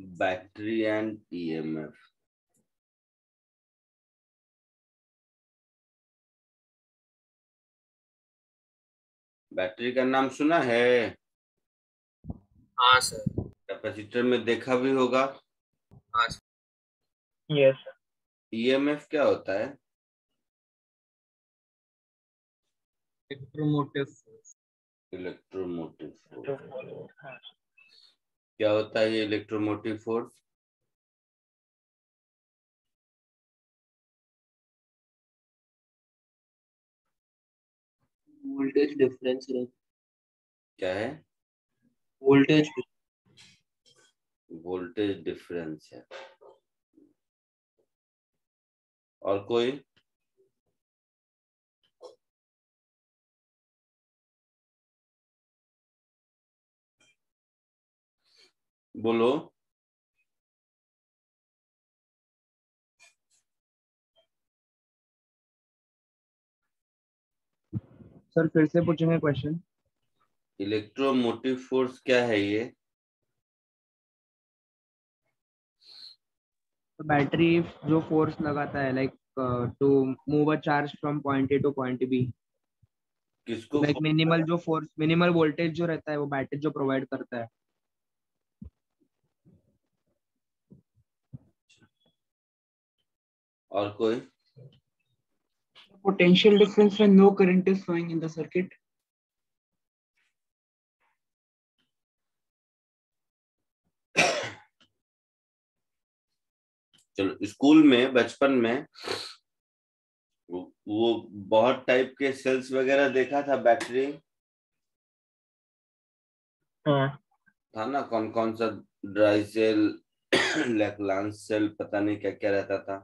Battery and EMF. Battery का नाम सुना है? हाँ सर। कैपेसिटर में देखा भी होगा। हाँ सर। Yes sir. ईएमएफ क्या होता है? Electromotive force. Electromotive force. हाँ। क्या होता है ये इलेक्ट्रोमोटिव फोर्स? वोल्टेज डिफरेंस है। क्या है? वोल्टेज। वोल्टेज डिफरेंस है। और कोई? बोलो। सर फिर से पूछेंगे क्वेश्चन? इलेक्ट्रोमोटिव फोर्स क्या है ये? तो बैटरी जो फोर्स लगाता है like to move a charge from point A to point B, किसको लाइक मिनिमल जो फोर्स, मिनिमल वोल्टेज जो रहता है वो बैटरी जो प्रोवाइड करता है। और कोई? Potential difference when no current is flowing in the circuit. चलो, स्कूल में बचपन में वो बहुत टाइप के सेल्स वगैरह देखा था, बैटरी हाँ। था ना? कौन कौन सा? ड्राई सेल, लैक्लांस सेल, पता नहीं क्या क्या रहता था।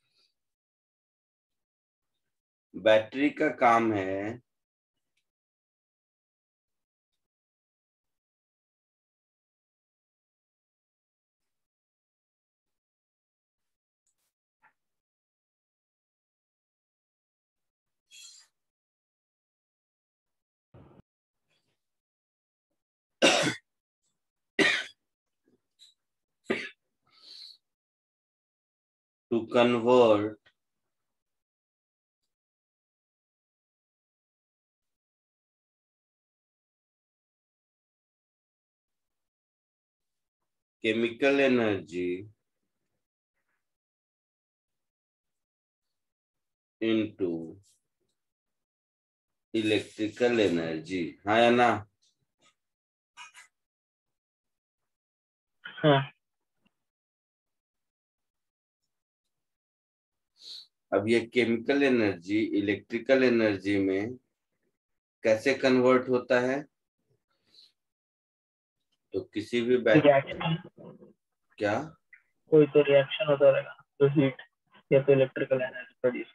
बैटरी का काम है to convert chemical energy into electrical energy. हाँ या ना? हाँ। अब ये केमिकल एनर्जी इलेक्ट्रिकल एनर्जी में कैसे कन्वर्ट होता है? तो किसी भी रिएक्शन। क्या? कोई तो रिएक्शन होता रहेगा तो हीट या तो इलेक्ट्रिकल एनर्जी प्रोड्यूस।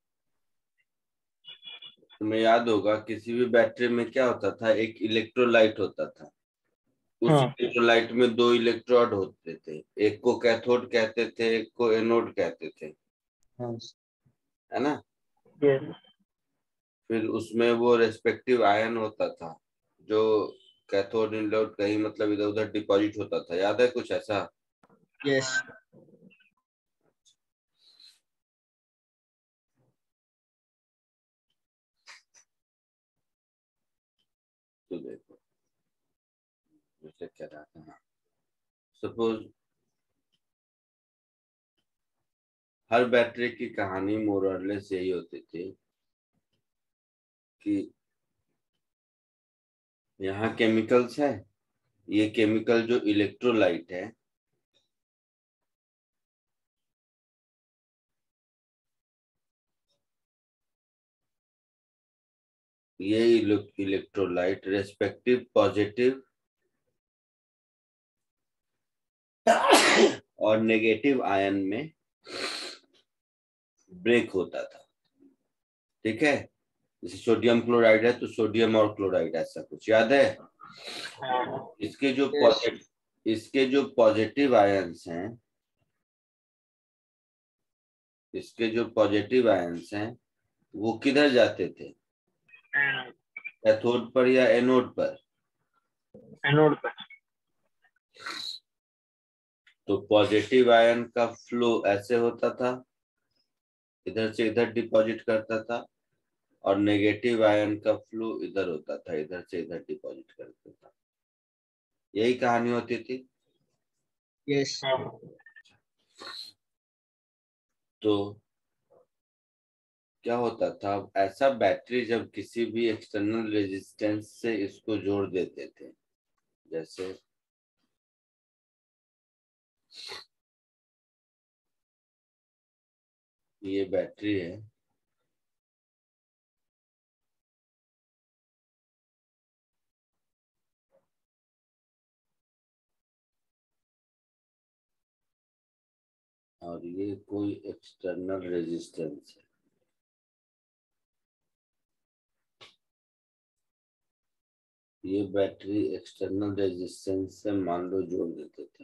तुम्हें याद होगा किसी भी बैटरी में क्या होता था? एक इलेक्ट्रोलाइट होता था। उस हाँ। इलेक्ट्रोलाइट में दो इलेक्ट्रोड होते थे, एक को कैथोड कहते थे, एक को एनोड कहते थे, हाँ। है ना? यस। फिर उसमें वो रेस्पेक्टिव आयन होता था जो कैथोड एनोड कहीं मतलब इधर उधर डिपॉजिट होता था। याद है कुछ ऐसा? यस। तो देखो, मुझे क्या रहा था, सपोज हर बैटरी की कहानी मोरलेस यही होती थी कि यहाँ केमिकल्स है, ये केमिकल जो इलेक्ट्रोलाइट है ये इलेक्ट्रोलाइट रेस्पेक्टिव पॉजिटिव और नेगेटिव आयन में ब्रेक होता था। ठीक है? जैसे सोडियम क्लोराइड है तो सोडियम और क्लोराइड, ऐसा कुछ याद है? इसके जो यस। इसके जो पॉजिटिव आयंस हैं, इसके जो पॉजिटिव आयंस हैं वो किधर जाते थे? कैथोड पर या एनोड पर? एनोड पर। तो पॉजिटिव आयन का फ्लो ऐसे होता था, इधर से इधर डिपॉजिट करता था, और नेगेटिव आयन का फ्लो इधर होता था, इधर से इधर डिपॉजिट करता था। यही कहानी होती थी। यस। तो क्या होता था, ऐसा बैटरी जब किसी भी एक्सटर्नल रेजिस्टेंस से इसको जोड़ देते थे, जैसे ये बैटरी है, और ये कोई एक्सटर्नल रेजिस्टेंस है। ये बैटरी एक्सटर्नल रेजिस्टेंस से मान लो जोड़ देते थे।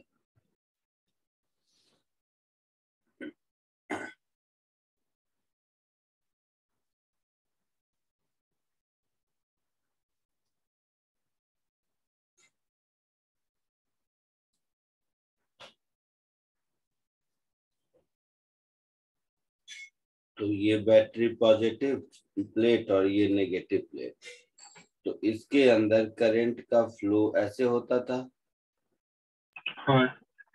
तो ये बैटरी पॉजिटिव प्लेट और ये नेगेटिव प्लेट, तो इसके अंदर करंट का फ्लो ऐसे होता था। हाँ।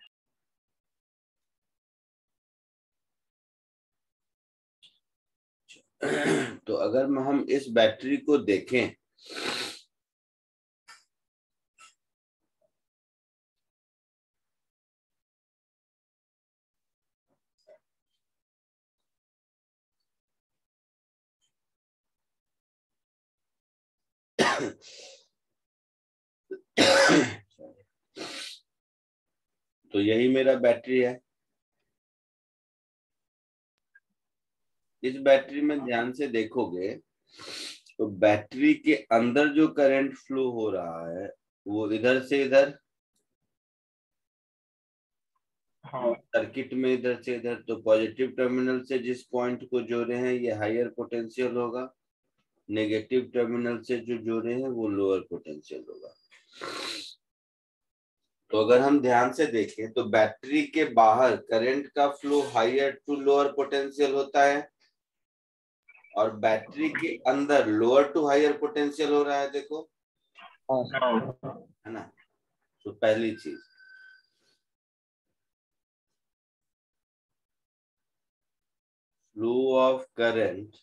तो अगर हम इस बैटरी को देखें, तो यही मेरा बैटरी है। इस बैटरी में ध्यान से देखोगे तो बैटरी के अंदर जो करंट फ्लो हो रहा है वो इधर से इधर, हाँ। सर्किट में इधर से इधर, तो पॉजिटिव टर्मिनल से जिस पॉइंट को जोड़े हैं ये हायर पोटेंशियल होगा, नेगेटिव टर्मिनल से जो जोड़े हैं वो लोअर पोटेंशियल होगा। तो अगर हम ध्यान से देखें तो बैटरी के बाहर करंट का flow higher to lower potential होता है, और बैटरी के अंदर लोअर टू हायर पोटेंशियल हो रहा है, देखो, है ना। तो पहली चीज, flow of current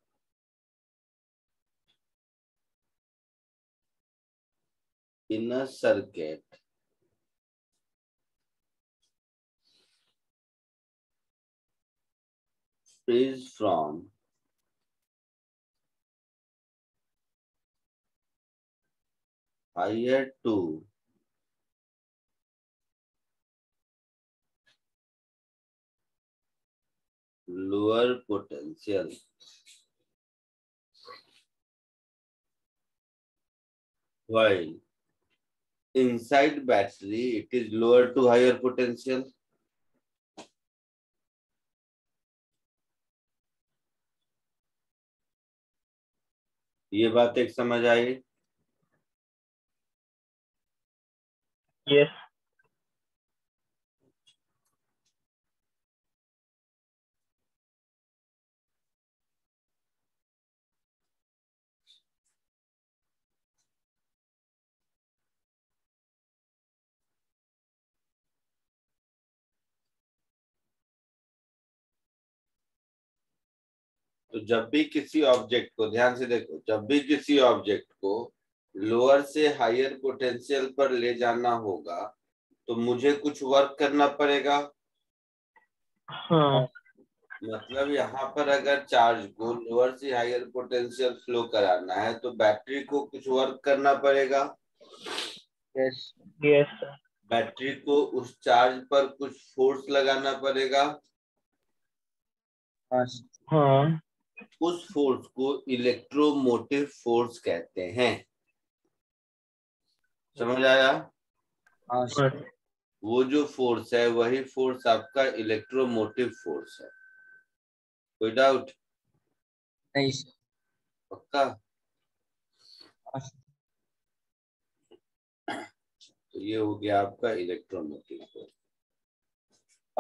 in a circuit is from higher to lower potential, while inside battery it is lower to higher potential. ये बात एक समझ आई? यस। तो जब भी किसी ऑब्जेक्ट को, ध्यान से देखो, जब भी किसी ऑब्जेक्ट को लोअर से हायर पोटेंशियल पर ले जाना होगा तो मुझे कुछ वर्क करना पड़ेगा। हाँ। मतलब यहाँ पर अगर चार्ज को लोअर से हायर पोटेंशियल फ्लो कराना है तो बैटरी को कुछ वर्क करना पड़ेगा। यस। यस। बैटरी को उस चार्ज पर कुछ फोर्स लगाना पड़ेगा। हाँ। उस फोर्स को इलेक्ट्रोमोटिव फोर्स कहते हैं। समझ आया? वो जो फोर्स है वही फोर्स आपका इलेक्ट्रोमोटिव फोर्स है। कोई डाउट? नहीं। पक्का? तो ये हो गया आपका इलेक्ट्रोमोटिव फोर्स।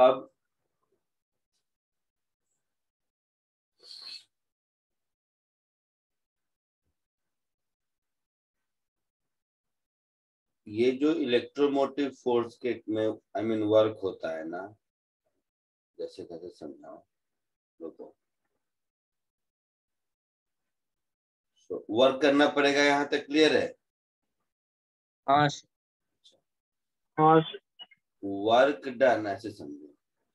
अब ये जो इलेक्ट्रोमोटिव फोर्स के में आई मीन वर्क होता है ना, जैसे कैसे समझाओ लोगों, वर्क करना पड़ेगा, यहाँ तक क्लियर है? हाँ वर्क डन ऐसे समझो,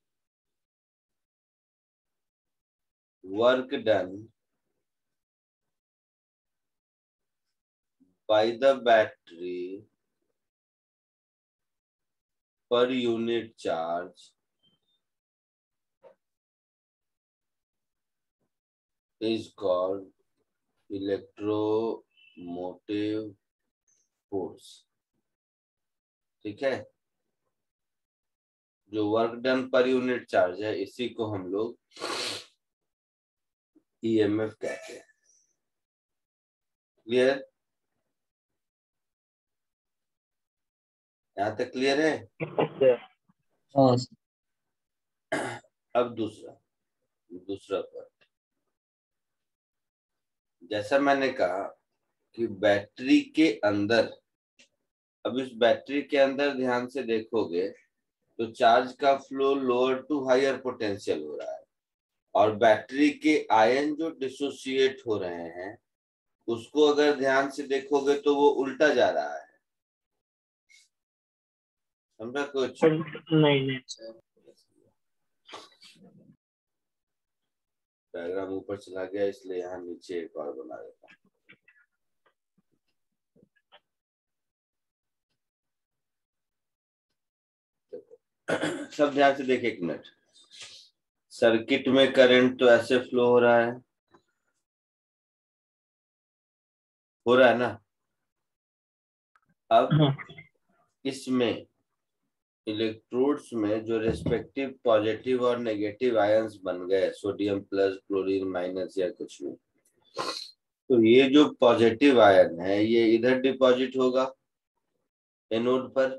work done by the battery per unit charge is called electromotive force। ठीक है, जो work done per unit charge है इसी को हम लोग ईएमएफ कहते हैं। क्लियर? यहाँ तक क्लियर है? हाँ अब दूसरा पॉइंट, जैसा मैंने कहा कि बैटरी के अंदर, अब इस बैटरी के अंदर ध्यान से देखोगे तो चार्ज का flow lower to higher potential हो रहा है, और बैटरी के आयन जो डिसोसिएट हो रहे हैं उसको अगर ध्यान से देखोगे तो वो उल्टा जा रहा है। समझा कुछ? नहीं डायग्राम ऊपर चला गया इसलिए यहाँ नीचे एक और बना देता हूँ। सब ध्यान से देखे, एक मिनट। सर्किट में करंट तो ऐसे फ्लो हो रहा है ना। अब इसमें इलेक्ट्रोड्स में जो रेस्पेक्टिव पॉजिटिव और नेगेटिव आयंस बन गए, सोडियम प्लस क्लोरीन माइनस या कुछ भी, तो ये जो पॉजिटिव आयन है ये इधर डिपॉजिट होगा एनोड पर,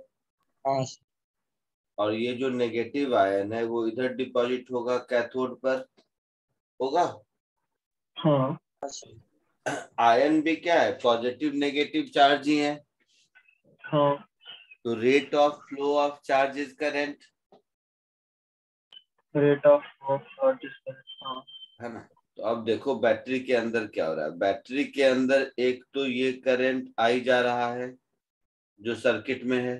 और ये जो नेगेटिव आयन है वो इधर डिपॉजिट होगा कैथोड पर। होगा? हाँ आयन भी क्या है, पॉजिटिव नेगेटिव चार्ज ही है। हाँ तो rate of flow of charge is current, rate of charges है ना। तो अब देखो बैटरी के अंदर क्या हो रहा है। बैटरी के अंदर एक तो ये करंट आई जा रहा है जो सर्किट में है,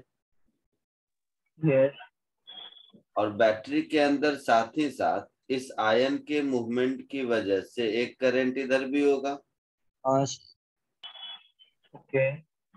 यस और बैटरी के अंदर साथ ही साथ इस आयन के मूवमेंट की वजह से एक करंट इधर भी होगा। ओके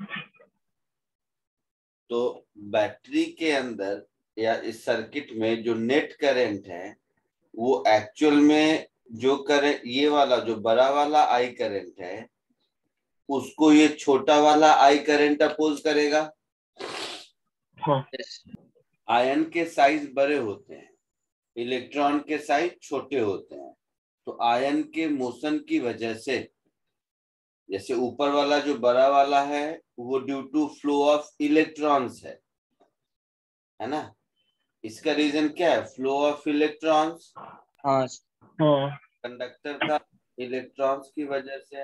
तो बैटरी के अंदर या इस सर्किट में जो नेट करंट है वो एक्चुअल में जो करंट, ये वाला जो बड़ा वाला आई करंट है उसको ये छोटा वाला आई करंट अपोज करेगा। हाँ आयन के साइज बड़े होते हैं, इलेक्ट्रॉन के साइज छोटे होते हैं। तो आयन के मोशन की वजह से, जैसे ऊपर वाला जो बड़ा वाला है वो due to flow of electrons है ना। इसका रीजन क्या है, फ्लो ऑफ इलेक्ट्रॉन्स। हाँ कंडक्टर का इलेक्ट्रॉन्स की वजह से,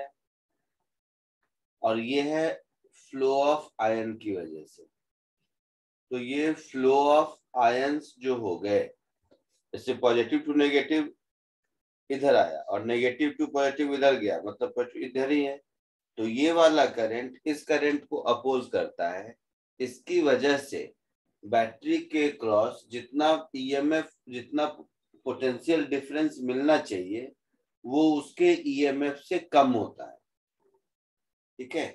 और ये है फ्लो ऑफ आयन की वजह से। तो ये फ्लो ऑफ आयंस जो हो गए, जैसे पॉजिटिव टू नेगेटिव इधर आया और नेगेटिव टू पॉजिटिव इधर गया, मतलब इधर ही है। तो ये वाला करंट इस करंट को अपोज करता है। इसकी वजह से बैटरी के क्रॉस जितना ईएमएफ, जितना पोटेंशियल डिफरेंस मिलना चाहिए वो उसके ईएमएफ से कम होता है। ठीक है,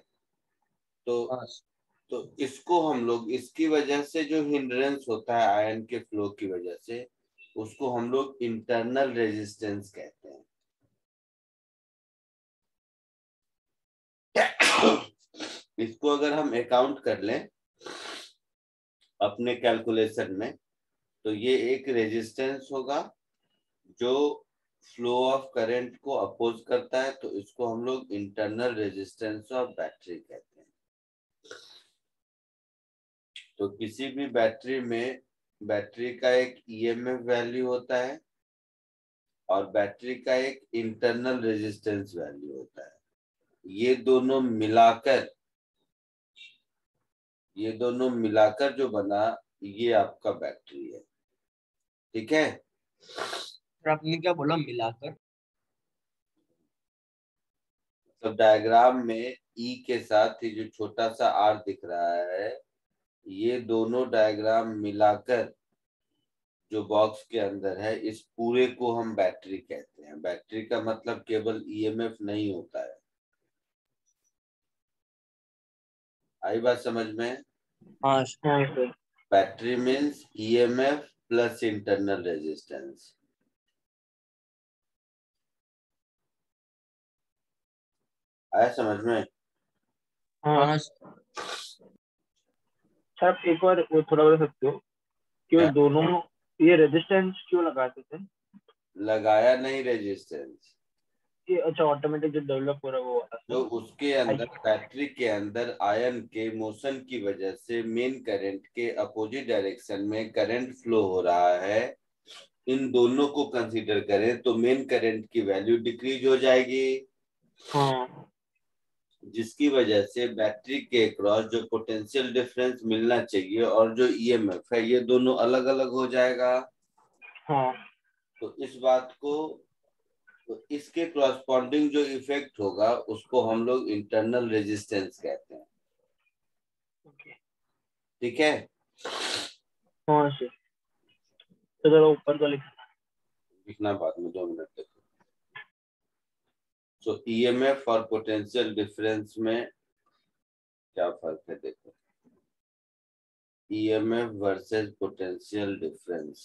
तो इसको हम लोग, इसकी वजह से जो हिंड्रेंस होता है आयन के फ्लो की वजह से, उसको हम लोग इंटरनल रेजिस्टेंस कहते हैं। इसको अगर हम अकाउंट कर लें अपने कैलकुलेशन में, तो ये एक रेजिस्टेंस होगा जो फ्लो ऑफ करंट को अपोज करता है। तो इसको हम लोग इंटरनल रेजिस्टेंस ऑफ बैटरी कहते हैं। तो किसी भी बैटरी में बैटरी का एक ईएमएफ वैल्यू होता है और बैटरी का एक इंटरनल रेजिस्टेंस वैल्यू होता है। ये दोनों मिलाकर जो बना, ये आपका बैटरी है। ठीक है। और आपने क्या बोला मिलाकर? तो डायग्राम में ई के साथ ही जो छोटा सा आर दिख रहा है, ये दोनों डायग्राम मिलाकर जो बॉक्स के अंदर है, इस पूरे को हम बैटरी कहते हैं। बैटरी का मतलब केवल ईएमएफ नहीं होता है। आई बात समझ में? हाँ sir. Battery means EMF plus internal resistance. आया समझ में? हाँ सर, आप एक बार वो थोड़ा बता सकते हो कि वो क्या? दोनों ये रेजिस्टेंस क्यों लगाते थे? लगाया नहीं रेजिस्टेंस, ये अच्छा ऑटोमेटिक जो डेवलप हो रहा है वो वाला जो सर। उसके अंदर बैटरी के अंदर आयन के मोशन की वजह से मेन करंट के अपोजिट डायरेक्शन में करंट फ्लो हो रहा है, इन दोनों को कंसीडर करें तो मेन करंट की वैल्यू डिक्रीज हो जाएगी, हाँ जिसकी वजह से बैटरी के क्रॉस जो पोटेंशियल डिफरेंस मिलना चाहिए और जो ईएमएफ है, ये दोनों अलग अलग हो जाएगा। हाँ। तो इस बात को, तो इसके क्रॉसपॉन्डिंग जो इफेक्ट होगा उसको हम लोग इंटरनल रेजिस्टेंस कहते हैं। ओके। ठीक है। हाँ सर, तो जरा ऊपर का लिख। लिखना बाद में, 2 मिनट देखो। सो ईएमएफ और पोटेंशियल डिफरेंस में क्या फर्क है देखो। EMF versus potential difference.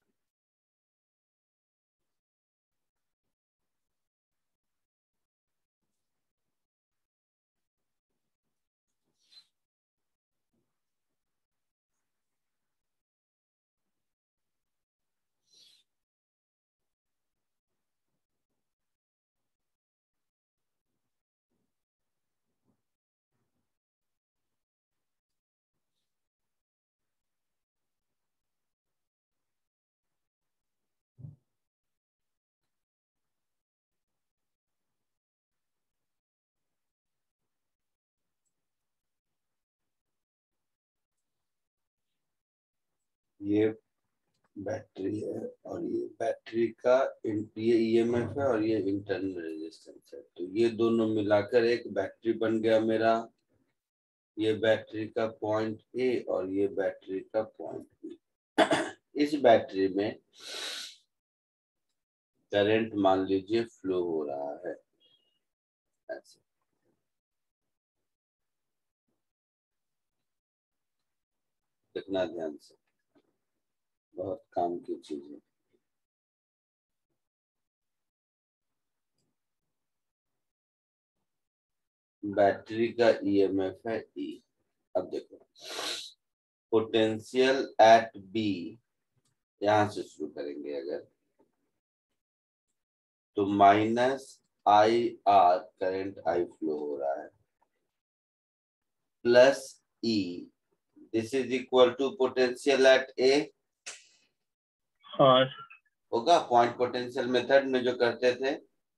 ये बैटरी है और ये बैटरी का ये ईएमएफ है और ये इंटरनल रेजिस्टेंस है। तो ये दोनों मिलाकर एक बैटरी बन गया मेरा। ये बैटरी का पॉइंट ए और ये बैटरी का पॉइंट बी। इस बैटरी में करंट मान लीजिए फ्लो हो रहा है ऐसे। देखना ध्यान से, बहुत काम की चीज है। बैटरी का ईएमएफ है ई। अब देखो, पोटेंशियल एट बी, यहां से शुरू करेंगे अगर, तो minus I R current I flow हो रहा है, plus E, this is equal to potential at A. हाँ होगा पॉइंट पोटेंशियल मेथड में जो करते थे,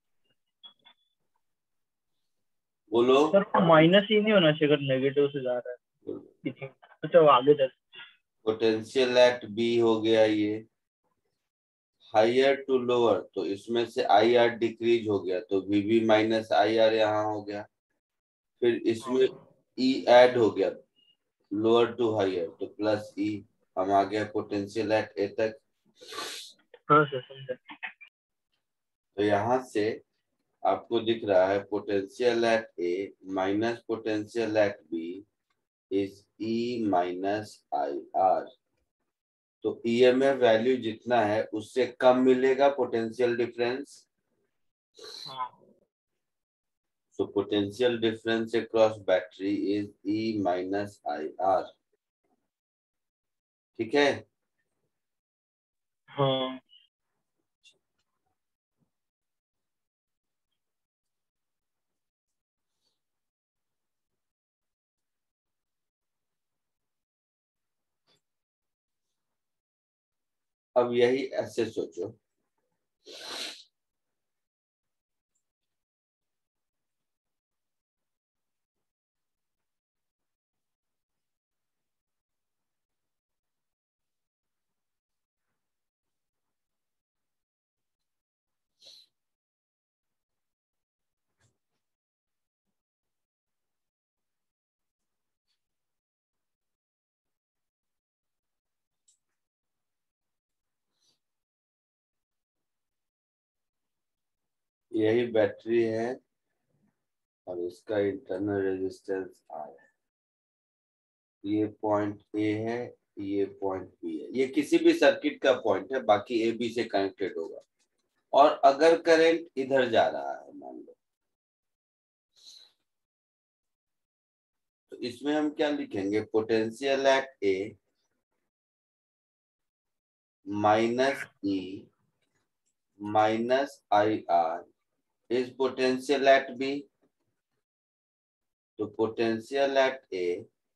बोलो। सर, माइनस ही नहीं होना चाहिए अगर नेगेटिव से जा रहा है। अच्छा वो आगे तक। पोटेंशियल एट बी हो गया ये, हायर टू लोअर, तो इसमें से आई आर डिक्रीज हो गया तो V B minus I R यहाँ हो गया। फिर इसमें ई ऐड हो गया, लोअर टू हायर तो प्लस ई, हम आ गया पोटेंशियल एट ए तक। हाँ सर समझा। तो यहाँ से आपको दिख रहा है potential at A minus potential at B is E minus I R. तो ईएमएफ वैल्यू जितना है उससे कम मिलेगा पोटेंशियल डिफरेंस। हाँ So potential difference across battery is E minus IR। ठीक है। हाँ। अब यही ऐसे सोचो, यही बैटरी है और इसका इंटरनल रेजिस्टेंस R है। ये पॉइंट ए है, ये पॉइंट बी है, ये किसी भी सर्किट का पॉइंट है, बाकी ए बी से कनेक्टेड होगा। और अगर करंट इधर जा रहा है मान लो, तो इसमें हम क्या लिखेंगे, potential at A minus E minus I R is potential at B. तो potential at A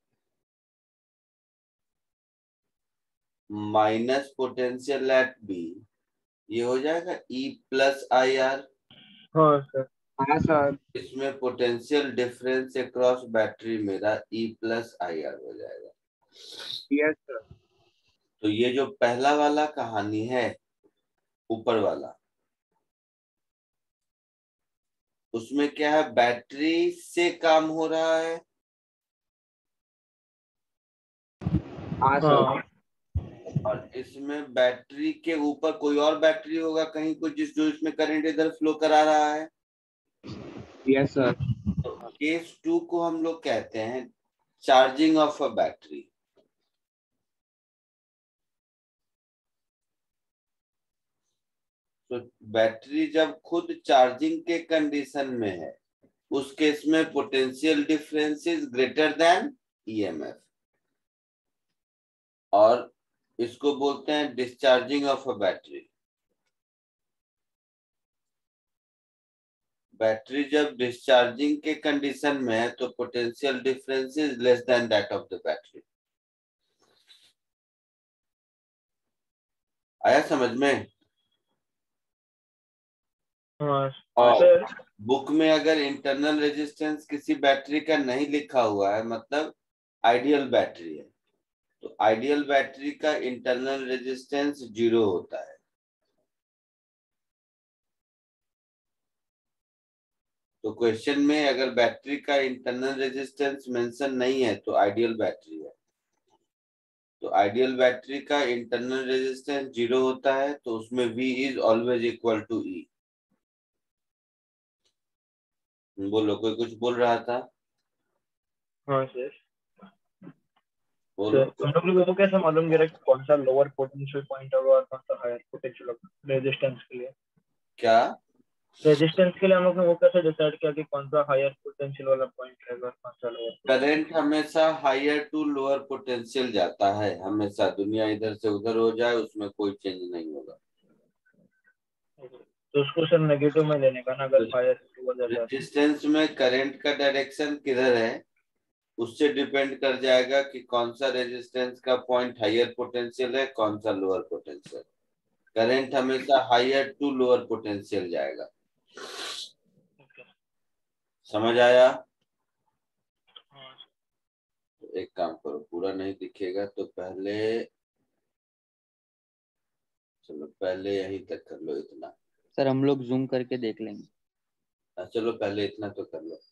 minus potential at B, ये हो जाएगा ई प्लस आई आर। हाँ सर। हाँ सर। इसमें पोटेंशियल डिफरेंस अक्रॉस बैटरी मेरा ई प्लस आई आर हो जाएगा। Yes sir. तो ये जो पहला वाला कहानी है, ऊपर वाला, उसमें क्या है, बैटरी से काम हो रहा है। हाँ सर। हाँ और इसमें बैटरी के ऊपर कोई और बैटरी होगा कहीं कुछ, जो इसमें करंट इधर फ्लो करा रहा है। Yes sir. तो केस 2 को हम लोग कहते हैं चार्जिंग ऑफ अ बैटरी। तो बैटरी जब खुद चार्जिंग के कंडीशन में है, उस केस में potential difference is greater than EMF, और इसको बोलते हैं discharging of a battery. Battery जब डिस्चार्जिंग के कंडीशन में है तो potential difference is less than that of the battery. आया समझ में? हाँ और सर। बुक में अगर इंटरनल रेजिस्टेंस किसी बैटरी का नहीं लिखा हुआ है, मतलब आइडियल बैटरी है, तो आइडियल बैटरी का इंटरनल रेजिस्टेंस 0 होता है। तो क्वेश्चन में अगर बैटरी का इंटरनल रेजिस्टेंस मेंशन नहीं है तो आइडियल बैटरी है। तो आइडियल बैटरी का इंटरनल रेजिस्टेंस 0 होता है, तो उसमें V is always equal to E। बोलो, कोई कुछ बोल रहा था? हाँ सर। बोलो। हम लोग को कैसे मालूम गिरा कि कौन सा लोअर पोटेंशियल पॉइंट होगा और कौन सा हायर पोटेंशियल होगा रेजिस्टेंस के लिए? क्या? रेजिस्टेंस के लिए हम लोग ने वो कैसे डिसाइड किया कि कौन सा हायर पोटेंशियल वाला पॉइंट रहेगा और कौन सा लोअर? करंट हमेशा हायर टू लोअर पोटेंशियल जाता है, हमेशा। दुनिया इधर से उधर हो जाए, उसमें कोई चेंज नहीं होगा। तो उसको सर नेगेटिव में लेने का ना, अगर हायर टू जाता है। रेजिस्टेंस में करंट का डायरेक्शन किधर है उससे डिपेंड कर जाएगा कि कौन सा रेजिस्टेंस का पॉइंट हायर पोटेंशियल है, कौन सा लोअर पोटेंशियल। करंट हमेशा हायर टू लोअर पोटेंशियल जाएगा। समझ आया? तो एक काम करो, पूरा नहीं दिखेगा तो पहले, चलो पहले यहीं तक कर लो इतना। सर हम लोग जूम करके देख लेंगे। चलो पहले इतना तो कर लो।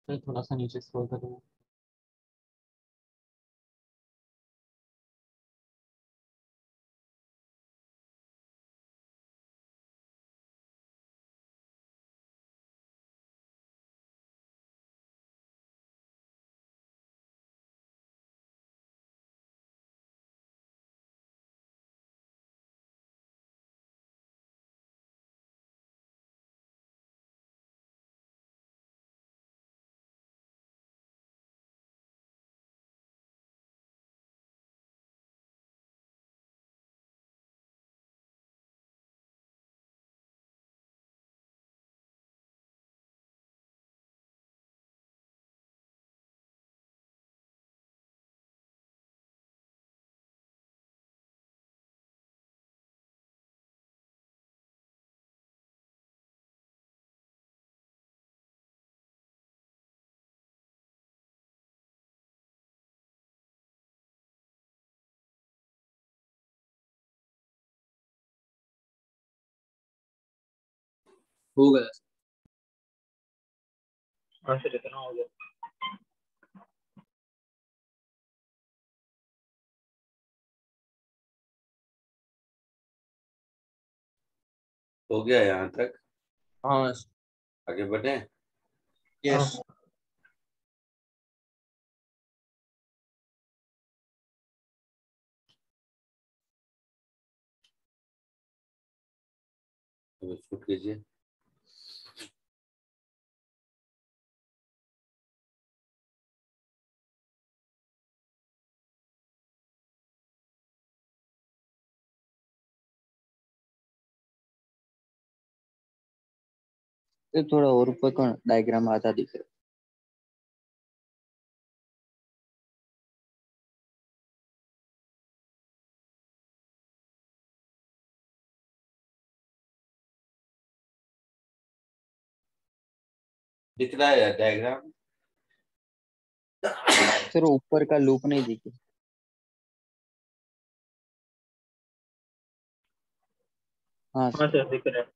फिर थोड़ा सा नीचे स्क्रॉल करूँगा। हो गया। हाँ सर इतना हो गया। हो गया यहाँ तक, हाँ आगे बढ़े। यस। हाँ अब इसको कीजिए। तो थोड़ा और ऊपर का डायग्राम आधा दिख रहा है। दिख रहा है डायग्राम। सर ऊपर का लूप नहीं दिखे। हाँ हाँ सर दिख रहा है।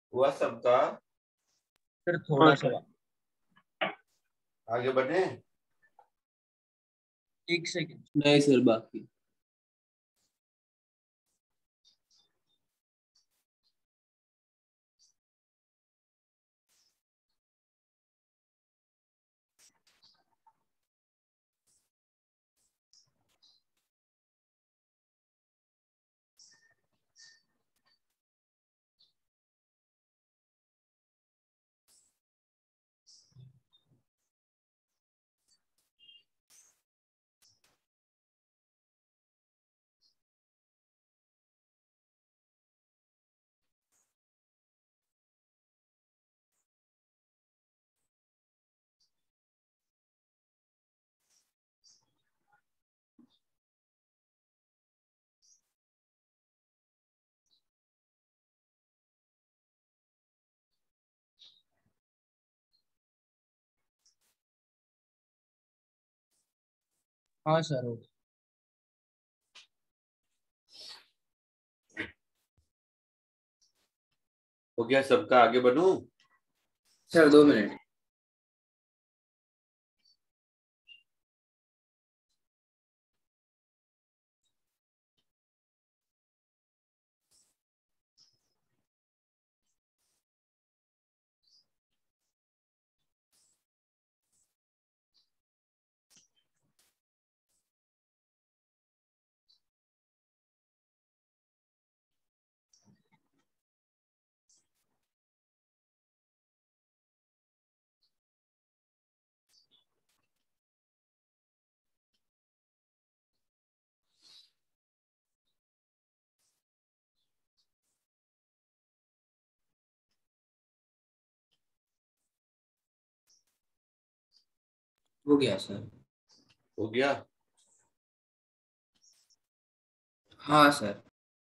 हुआ सबका? सर थोड़ा हाँ, सा आगे बढ़े? एक सेकंड नहीं सर बाकी हाँ सर हो हो गया सबका? आगे बढ़ूं? सर 2 मिनट हो गया सर हो गया? हाँ सर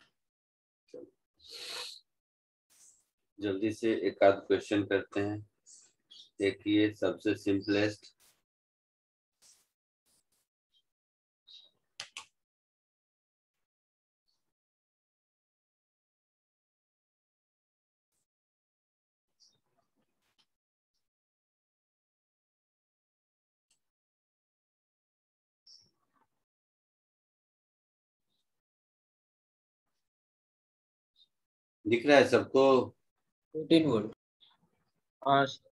जल्दी से एक आध क्वेश्चन करते हैं। देखिए सबसे सिंपलेस्ट, दिख रहा है सबको? 14 वोल्ट हाँ सर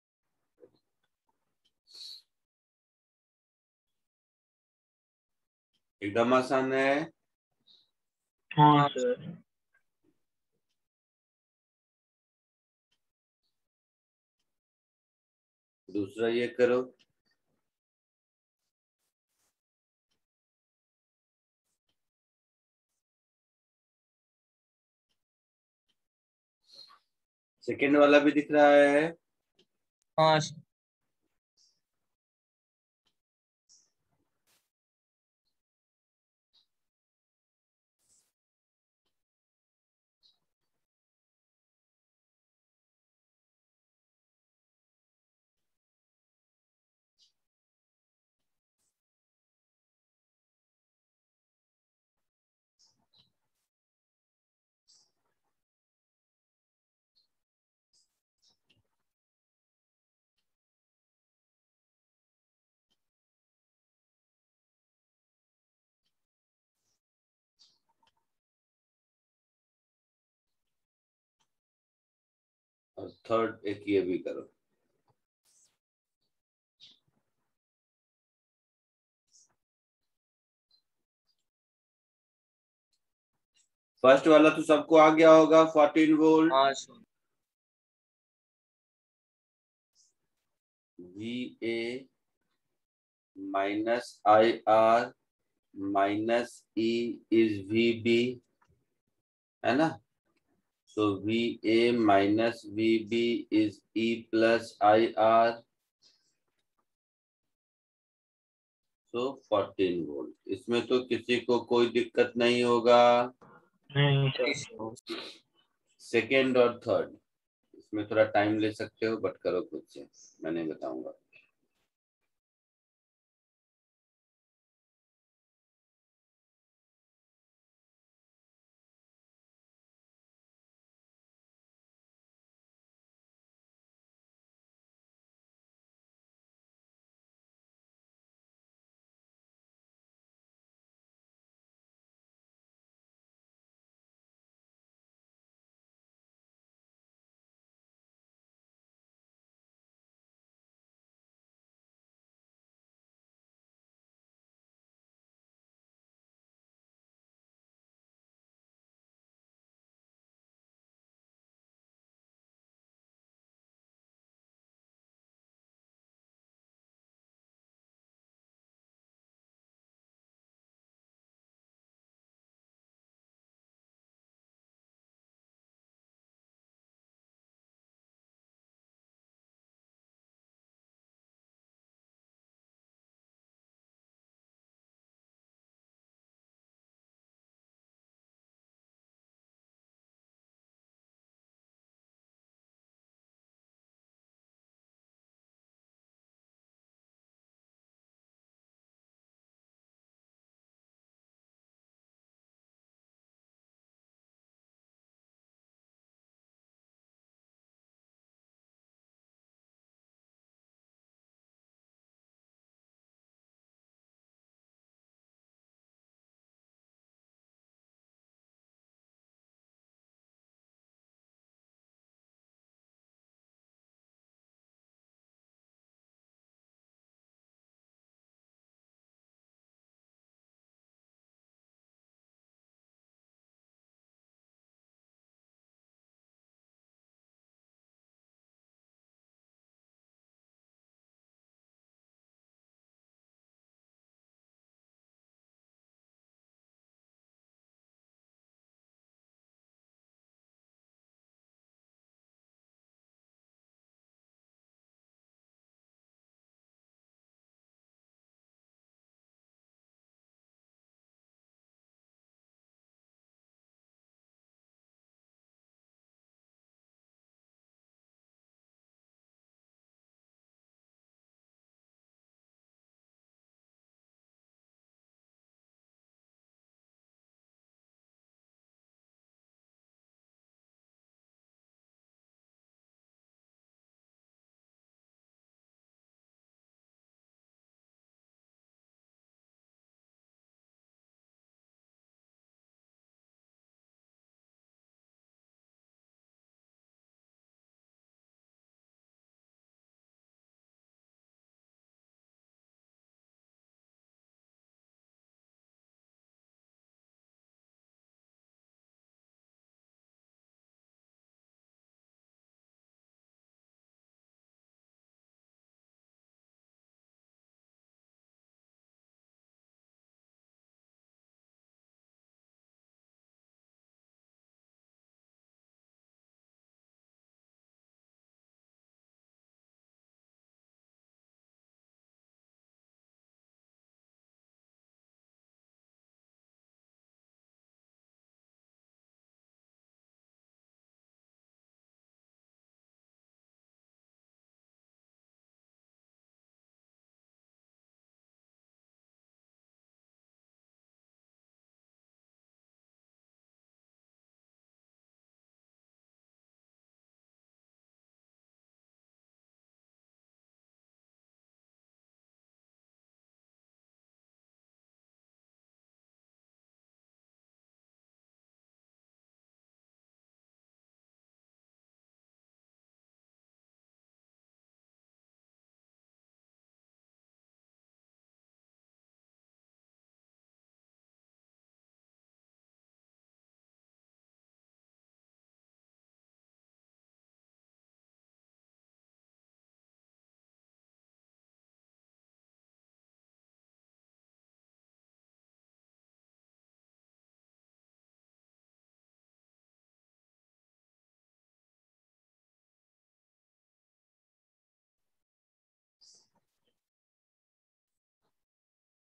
एकदम आसान है। हाँ हाँ सर। दूसरा ये करो। सेकंड वाला भी दिख रहा है? हाँ सर और थर्ड एक ये भी करो। फर्स्ट वाला तो सबको आ गया होगा, 14 वोल्ट। हाँ sir VA minus IR minus E is VB, है ना? So VA minus VB is E plus IR, so 14 volt. इसमें तो किसी को कोई दिक्कत नहीं होगा। नहीं नहीं सर। सर सेकेंड और थर्ड इसमें थोड़ा टाइम ले सकते हो, बट करो खुद से, मैं नहीं बताऊंगा।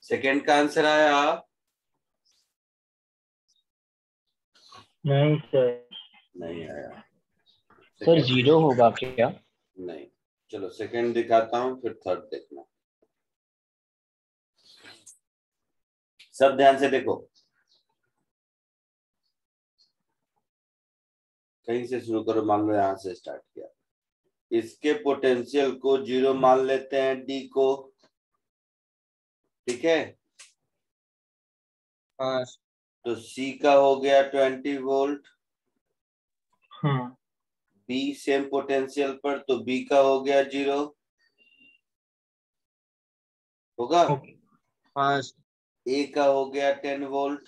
सेकंड का आंसर आया? नहीं सर। नहीं आया। सर 0 होगा क्या? नहीं। चलो सेकंड दिखाता हूँ, फिर थर्ड देखना। सब ध्यान से देखो, कहीं से शुरू करो। मान लो यहां से स्टार्ट किया, इसके पोटेंशियल को 0 मान लेते हैं, डी को। ठीक है, हाँ तो सी का हो गया 20 वोल्ट, हाँ बी सेम पोटेंशियल पर, तो बी का हो गया 0 होगा। ओके। हाँ ए का हो गया 10 वोल्ट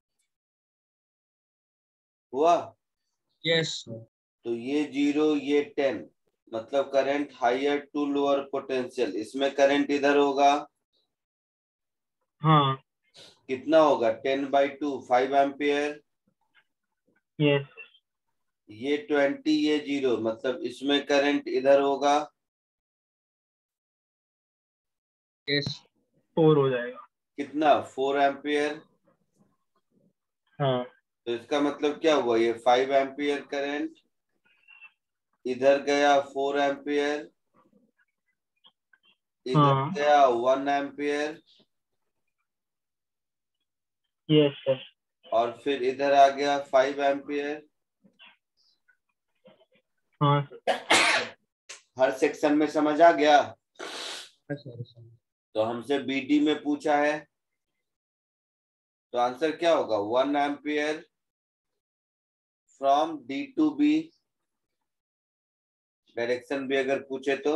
हुआ। Yes sir. तो ये 0 ये 10, मतलब current higher to lower potential. इसमें करंट इधर होगा, हाँ कितना होगा? 10/2, 5 एम्पियर। यस ये 20 ये 0, मतलब इसमें करंट इधर होगा, यस 4 हो जाएगा। कितना? 4 एम्पियर। हाँ तो इसका मतलब क्या हुआ? ये 5 एम्पियर करंट इधर गया, 4 एम्पियर इधर हाँ गया, 1 एम्पियर, यस सर। और फिर इधर आ गया 5 एम्पियर। हाँ सर। हर सेक्शन में समझ आ गया? सर तो हमसे बीडी में पूछा है, तो आंसर क्या होगा? 1 ampere from D to B. Direction भी अगर पूछे तो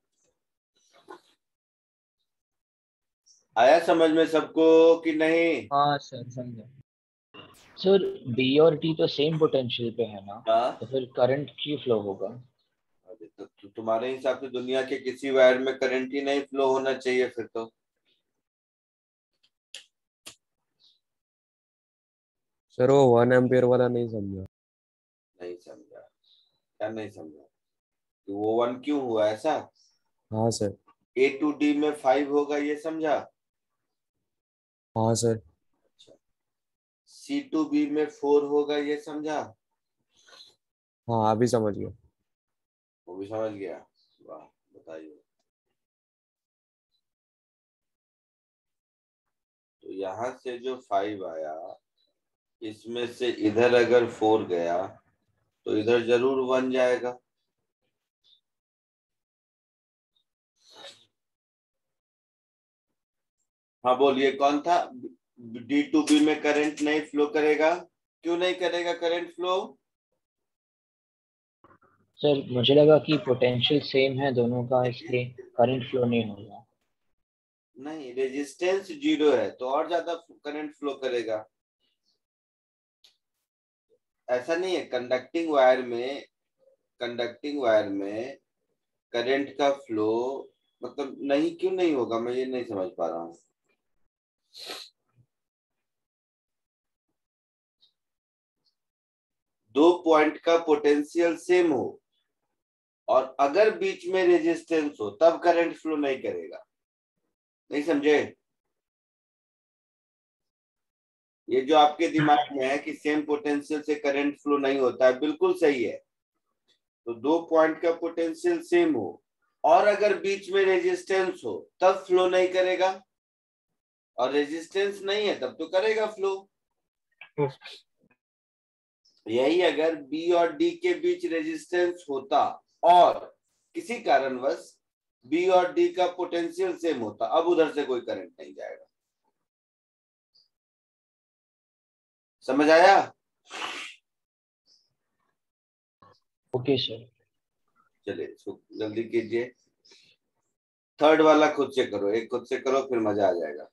आया समझ में सबको कि नहीं? हाँ सर समझा। सर बी और डी तो सेम पोटेंशियल पे है ना, हाँ। तो फिर करंट क्यों फ्लो होगा? अरे तो तुम्हारे हिसाब से दुनिया के किसी वायर में करंट ही नहीं फ्लो होना चाहिए फिर तो। सर वो 1 एम्पियर वाला नहीं समझा। नहीं समझा? क्या नहीं समझा? कि वो 1 क्यों हुआ ऐसा? हाँ सर। ए टू डी में 5 होगा, ये समझा? हाँ सर। सी टू बी में 4 होगा, ये समझा? हाँ अभी समझ गया। वो भी समझ गया? वाह, बताइए। तो यहां से जो 5 आया, इसमें से इधर अगर 4 गया तो इधर जरूर 1 जाएगा। हाँ बोलिए, कौन था? डी टू बी में करंट नहीं फ्लो करेगा। क्यों नहीं करेगा करंट फ्लो? सर मुझे लगा कि पोटेंशियल सेम है दोनों का, इसलिए करंट फ्लो नहीं होगा। नहीं, रेजिस्टेंस 0 है तो और ज्यादा करंट फ्लो करेगा। ऐसा नहीं है, कंडक्टिंग वायर में करंट का फ्लो मतलब नहीं, क्यों नहीं होगा? मैं ये नहीं समझ पा रहा हूँ। दो पॉइंट का पोटेंशियल सेम हो और अगर बीच में रेजिस्टेंस हो तब करंट फ्लो नहीं करेगा। नहीं समझे? ये जो आपके दिमाग में है कि सेम पोटेंशियल से करंट फ्लो नहीं होता है, बिल्कुल सही है। तो दो पॉइंट का पोटेंशियल सेम हो और अगर बीच में रेजिस्टेंस हो तब फ्लो नहीं करेगा, और रेजिस्टेंस नहीं है तब तो करेगा फ्लो। यही अगर बी और डी के बीच रेजिस्टेंस होता और किसी कारणवश बी और डी का पोटेंशियल सेम होता, अब उधर से कोई करंट नहीं जाएगा। समझ आया? Okay sir. चलिए जल्दी कीजिए। थर्ड वाला खुद से करो, एक खुद से करो, फिर मजा आ जाएगा।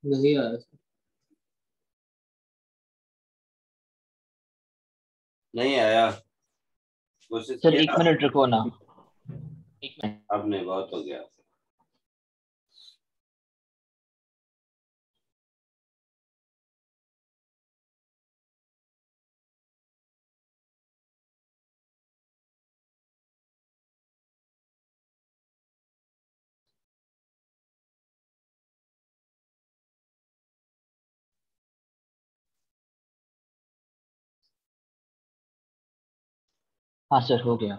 नहीं आया सर। नहीं आया? कोशिश सर एक किया? मिनट रुको ना, एक मिनट। अब नहीं, बहुत हो गया। हाँ सर हो गया।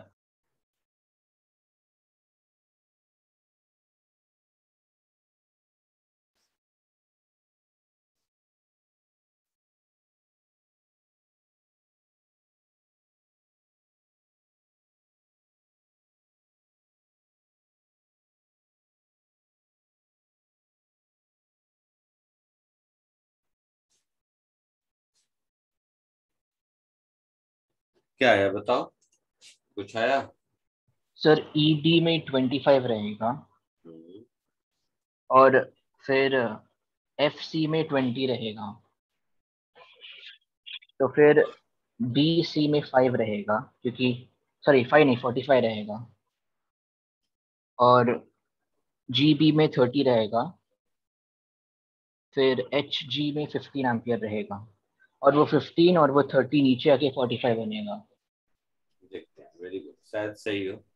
क्या आया बताओ, कुछ आया? सर ईडी में 25 रहेगा, हम्म, और फिर एफसी में 20 रहेगा, तो फिर बीसी में 5 रहेगा, क्योंकि सॉरी 5 नहीं 45 रहेगा, और जीबी में 30 रहेगा, फिर एच जी में 15 एम्पियर रहेगा, और वो 15 और वो 30 नीचे आके 45 बनेगा। देखते हैं। वेरी गुड, शायद सही हो।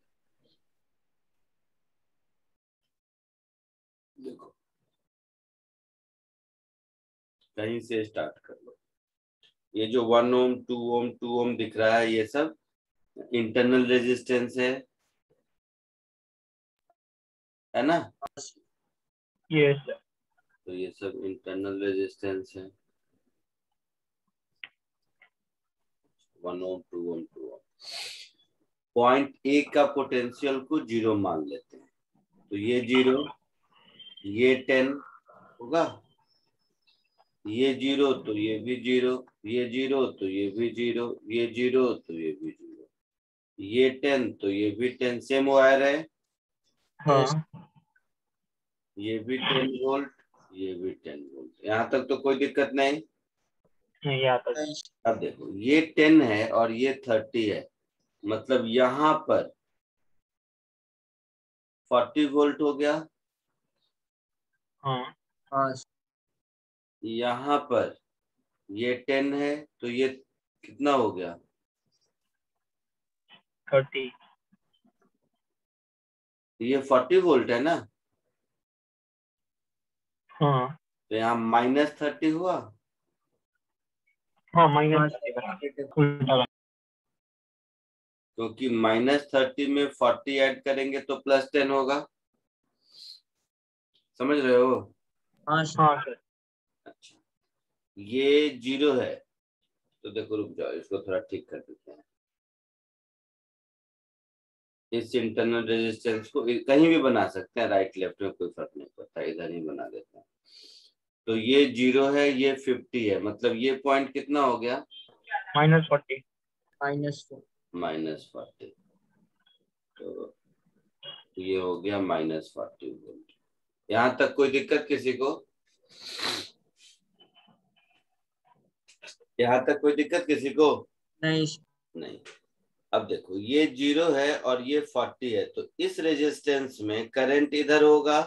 देखो, कहीं से स्टार्ट कर लो। ये जो 1 ओम 2 ओम 2 ओम दिख रहा है, ये सब इंटरनल रेजिस्टेंस है ना? Yes sir. तो ये सब इंटरनल रेजिस्टेंस है। 1 ओम 2 ओम 2 ओम। पॉइंट ए का पोटेंशियल को 0 मान लेते हैं, तो ये 0, ये 10 होगा, ये 0 तो ये भी 0, ये 0 तो ये भी 0, ये 0 तो ये भी 0, ये 10 तो ये भी 10। सेम वायर है, हाँ ये भी 10 वोल्ट, ये भी 10 वोल्ट। यहाँ तक तो कोई दिक्कत नहीं। नहीं आता सर। अब देखो, ये 10 है और ये 30 है, मतलब यहाँ पर 40 वोल्ट हो गया, हाँ हाँ यहाँ पर ये 10 है, तो ये कितना हो गया? 30। ये 40 वोल्ट है ना, हाँ तो यहाँ -30 हुआ। हाँ हाँ माइनस सर। उल्टा। क्योंकि -30 में 40 ऐड करेंगे तो +10 होगा। समझ रहे हो? हाँ सर। हाँ सर। अच्छा, ये 0 है, तो देखो रुक जाओ, इसको थोड़ा ठीक कर देते हैं। इस इंटरनल रेजिस्टेंस को कहीं भी बना सकते हैं, राइट लेफ्ट में कोई फर्क नहीं पड़ता, इधर ही बना देते हैं। तो ये 0 है, ये 50 है, मतलब ये पॉइंट कितना हो गया? -40। -4। -40। तो ये हो गया -40 वोल्ट। यहाँ तक कोई दिक्कत किसी को? यहाँ तक कोई दिक्कत किसी को? नहीं नहीं। अब देखो, ये 0 है और ये 40 है, तो इस रेजिस्टेंस में करंट इधर होगा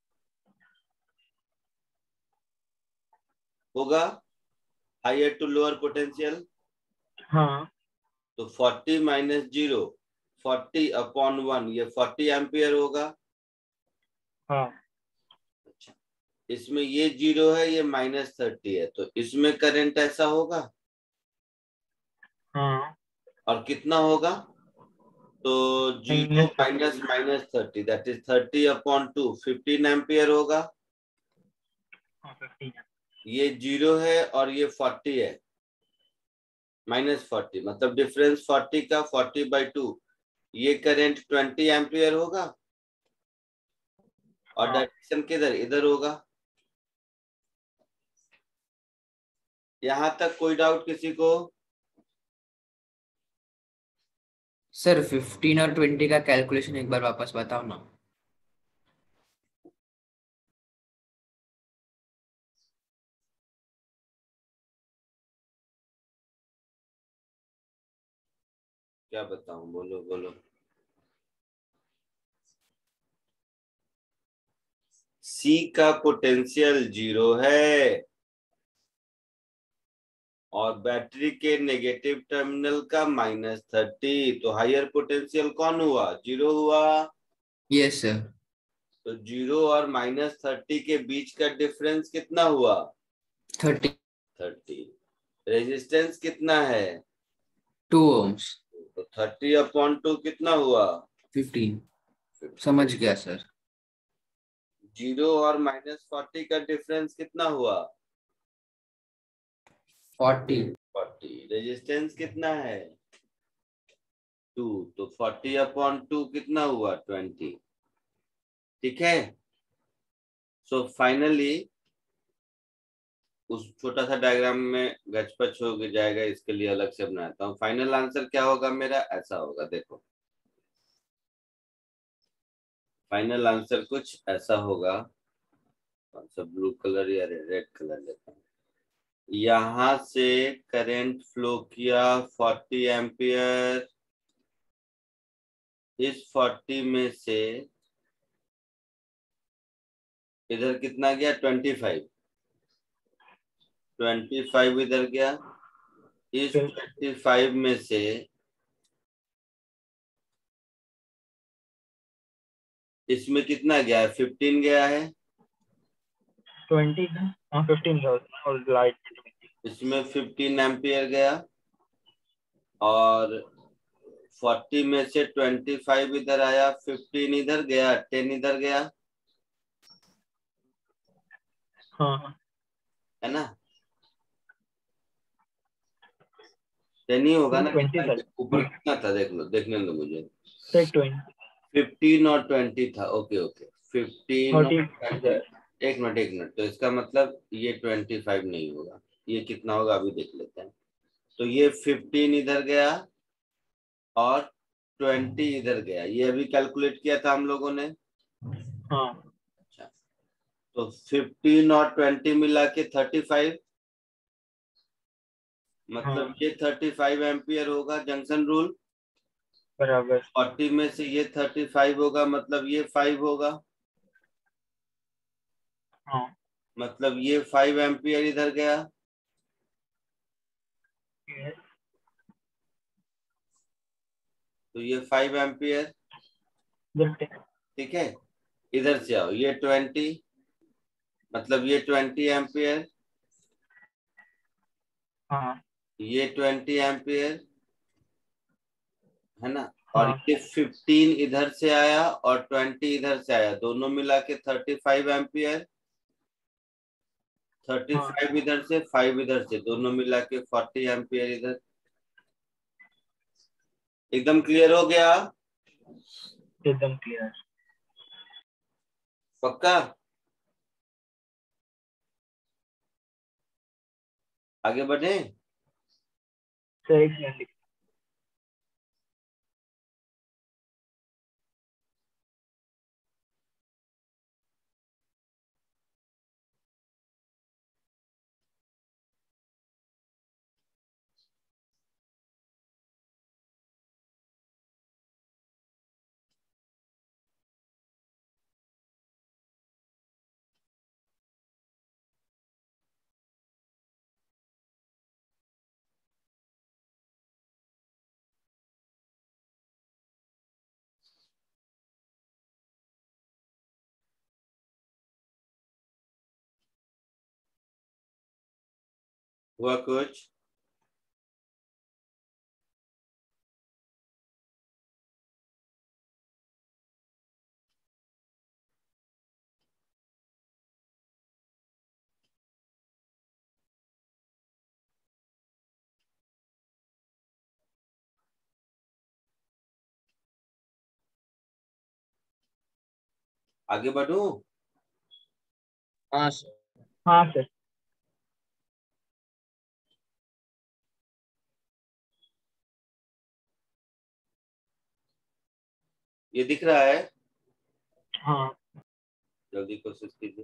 हायर टू लोअर पोटेंशियल। हाँ तो 40 - 0, 40/1, ये 40 एम्पियर होगा। हाँ अच्छा, इसमें ये 0 है, ये -30 है, तो इसमें करंट ऐसा होगा, हाँ और कितना होगा? तो 0 -30, दैट इज 30/2, 15 एम्पियर होगा। हाँ 15। ये 0 है और ये 40 है, -40, मतलब डिफरेंस 40 का 40/2, ये करंट 20 एम्पियर होगा, और हाँ। डायरेक्शन किधर? इधर होगा। यहाँ तक कोई डाउट किसी को? सर 15 और 20 का कैलकुलेशन एक बार वापस बताओ ना। क्या बताऊं, बोलो बोलो। सी का पोटेंशियल 0 है और बैटरी के नेगेटिव टर्मिनल का -30, तो हायर पोटेंशियल कौन हुआ, 0 हुआ। Yes sir. तो 0 और -30 के बीच का डिफरेंस कितना हुआ, 30 30। रेजिस्टेंस कितना है, 2 ohms तो 30/2 कितना हुआ, 15। समझ गया सर। 0 और -40 का डिफरेंस कितना हुआ, 40। 40। रेजिस्टेंस कितना है, 2, तो 40/2 कितना हुआ, 20। ठीक है। सो फाइनली उस छोटा सा डायग्राम में गचपच हो जाएगा, इसके लिए अलग से बनाता हूँ। फाइनल आंसर क्या होगा मेरा, ऐसा होगा, देखो फाइनल आंसर कुछ ऐसा होगा। कौन सा, ब्लू कलर या रेड कलर लेता हूँ। यहां से करंट फ्लो किया 40 एम्पियर, इस 40 में से इधर कितना गया, 25, 25 इधर गया। इस 25 में से इसमें कितना गया है, 15 गया है। 20 था, हाँ 15 था उसमें, और लाइट 20। इसमें 15 एम्पियर गया और 40 में से 25 इधर आया, 15 इधर गया, 10 इधर गया, हाँ है ना। 10 ही होगा ना, 20 था। ऊपर कितना था देख लो, देखने दो मुझे। 20 15 और 20 था, ओके ओके। 15 और 40 20, एक मिनट एक मिनट, तो इसका मतलब ये 25 नहीं होगा, ये कितना होगा अभी देख लेते हैं। तो ये 15 इधर गया और 20 इधर गया, ये अभी कैलकुलेट किया था हम लोगों ने। हाँ अच्छा, तो 15 और 20 मिला के 35, मतलब हाँ ये 35 एम्पियर होगा, जंक्शन रूल। बराबर। 40 में से ये 35 होगा, मतलब ये 5 होगा, हाँ मतलब ये 5 एम्पियर इधर गया। ये तो ये 5 एम्पियर, देखते। ठीक है। इधर से आओ, ये 20, मतलब ये 20 एम्पियर, हाँ ये 20 एम्पियर, है ना। और हाँ ये 15 इधर से आया और 20 इधर से आया, दोनों मिला के 35 एम्पियर। हाँ 35 इधर से, 5 इधर से, दोनों मिला के 40 एम्पियर इधर। एकदम क्लियर हो गया, एकदम क्लियर। पक्का। आगे बढ़े। सर एक मिनट। हुआ कुछ, आगे बढ़ू। हाँ सर। हाँ सर। ये दिख रहा है, हाँ जल्दी कोशिश कीजिए।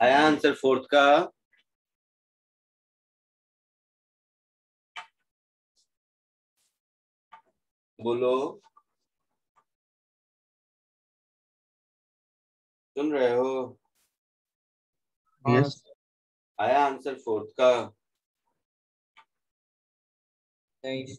आया आंसर फोर्थ का? बोलो, सुन रहे हो? यस आया आंसर फोर्थ का? नहीं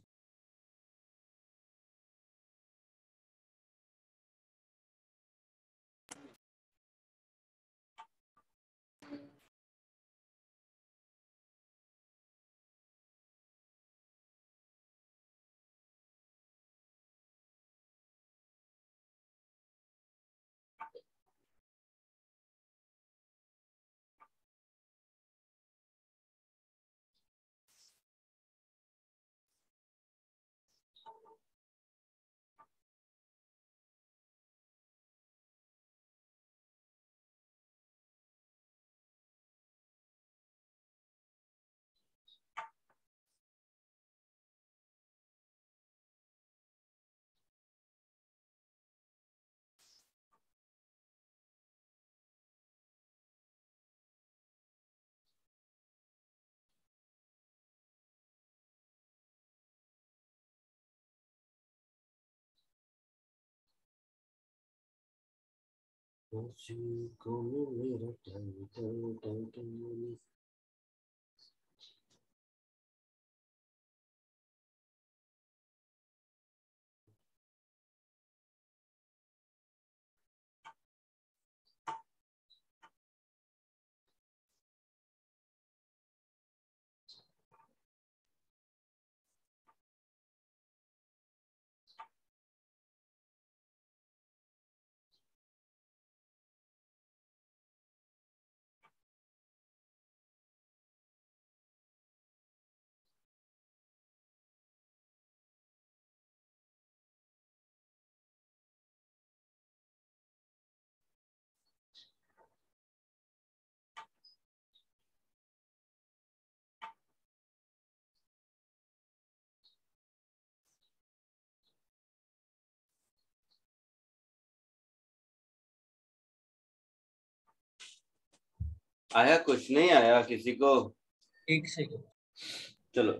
आया? कुछ नहीं आया किसी को? एक सेकंड चलो,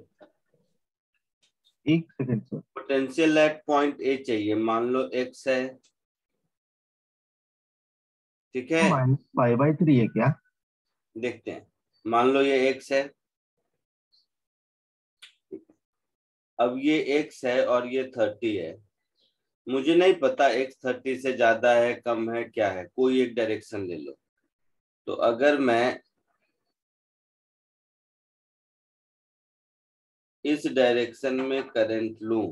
एक second sir. Potential at point A चाहिए। मान लो x है, ठीक है? -5/3 है क्या? देखते हैं। मान लो ये x है, अब ये x है और ये 30 है। मुझे नहीं पता x 30 से ज्यादा है, कम है, क्या है। कोई एक डायरेक्शन ले लो। तो अगर मैं इस डायरेक्शन में करंट लूं,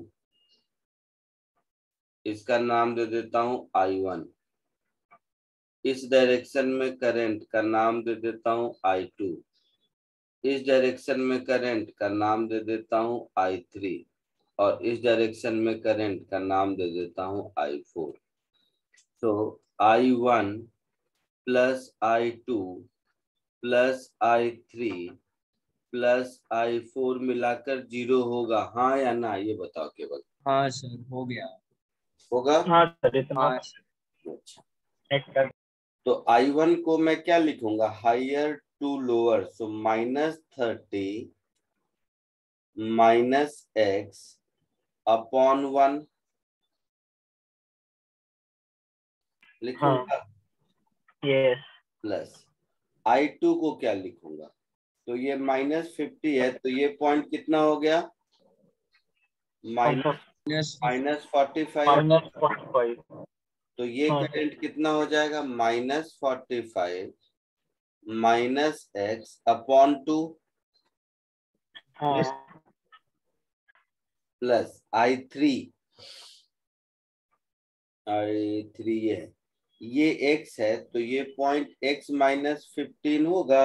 इसका नाम दे देता हूं I1। इस डायरेक्शन में करंट का नाम दे देता हूं I2। इस डायरेक्शन में करंट का नाम दे देता हूं I3 और इस डायरेक्शन में करंट का नाम दे देता हूं I4। तो I1 plus I2 plus I3 plus I4 मिलाकर 0 होगा, हाँ या ना? ये बताओ केवल। हाँ सर हो गया होगा? हाँ सर, इतना हाँ अच्छा, नेट कर। तो I1 को मैं क्या लिखूंगा? Higher to lower, so -30 minus x upon 1 लिखूंगा, यस प्लस I2 को क्या लिखूंगा? तो ये -50 है, तो ये पॉइंट कितना हो गया? यस -45। -45। तो ये हाँ। करंट कितना हो जाएगा? -45 माइनस x अपॉन 2 हाँ प्लस I3 है, ये x है, तो ये पॉइंट x -15 होगा।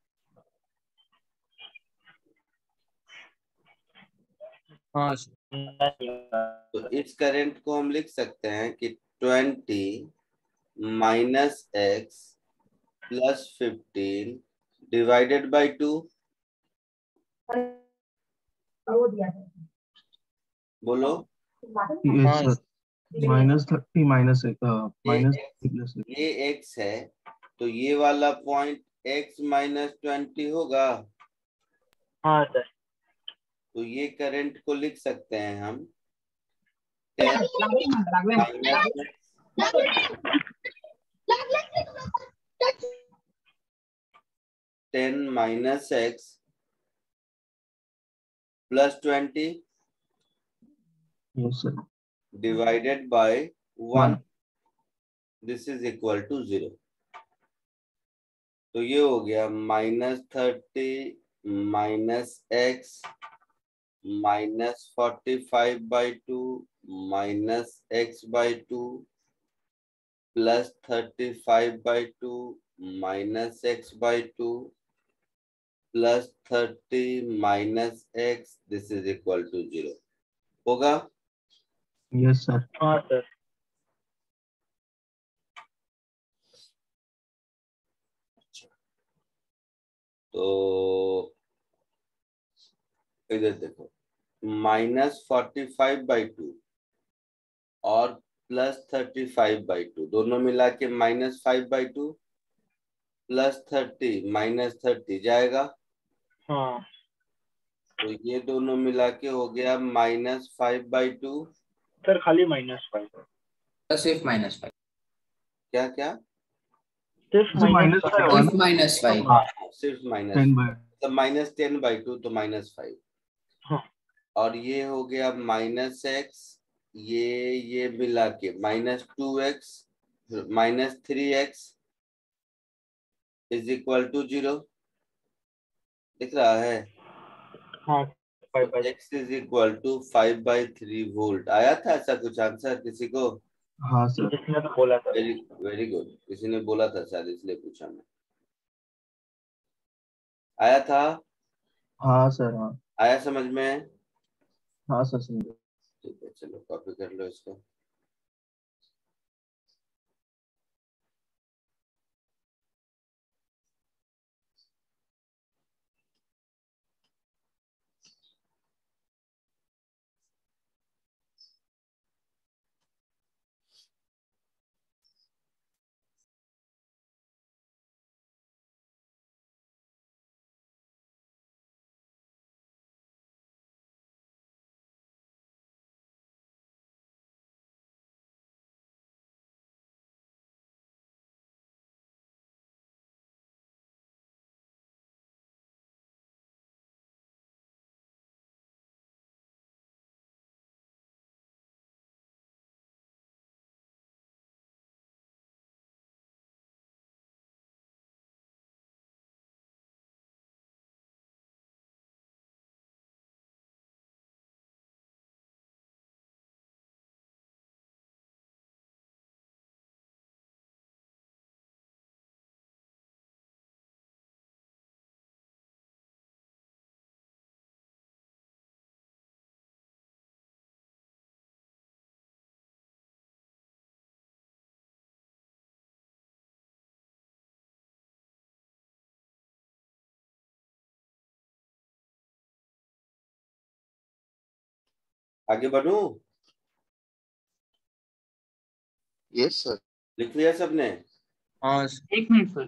हाँ सर तो इस करंट को हम लिख सकते हैं कि 20 minus x plus 15 divided by 2। बोलो। Yes sir. -30 माइनस ये x है, तो ये वाला पॉइंट x माइनस 20 होगा। हाँ सर। तो ये करंट को लिख सकते हैं हम 10 minus x plus 20 Yes, sir. Divided by 1 1. This is equal to 0। तो ये हो गया -30 minus x -45/2 minus x by 2 plus 35/2 minus x by 2 plus 30 minus x this is equal to 0 होगा। Yes, sir. हाँ सर। तो इधर देखो -45/2 और +35/2 दोनों मिला के -5/2 प्लस 30 माइनस 30 जाएगा। हाँ तो ये दोनों मिला के हो गया -5/2 सर, खाली -5। सिर्फ -5। क्या क्या सिर्फ So minus -5। 5 सिर्फ होगा ना? -5। हाँ सिर्फ माइनस 10 by. तो -10/2 तो -5 हाँ और ये हो गया -x ये मिला के -2x -3x is equal to 0 दिख रहा है। हाँ। तो 5/3। x is equal to 5/3 volt आया था ऐसा कुछ आंसर किसी को। हाँ सर। जिसने तो बोला था। वेरी वेरी गुड किसी ने बोला था शायद इसलिए पूछा मैं। आया था हाँ सर। हाँ आया समझ में। हाँ सर, समझे। ठीक है चलो कॉपी कर लो इसको। आगे बढ़ूं। Yes sir. लिख लिया सबने। हाँ एक मिनट सर।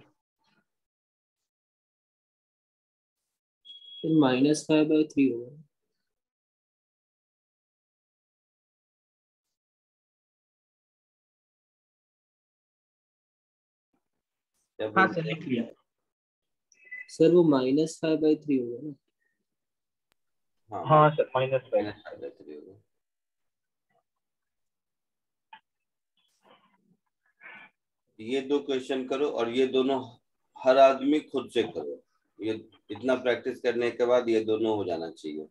फिर -5/3 होगा। क्या हाँ बोलते सर, हैं? लिख लिया। सर वो -5/3 होगा ना। हाँ हाँ सर, -5। -5/3 होगा। ये दो क्वेश्चन करो और ये दोनों हर आदमी खुद से करो। ये इतना प्रैक्टिस करने के बाद ये दोनों हो जाना चाहिए।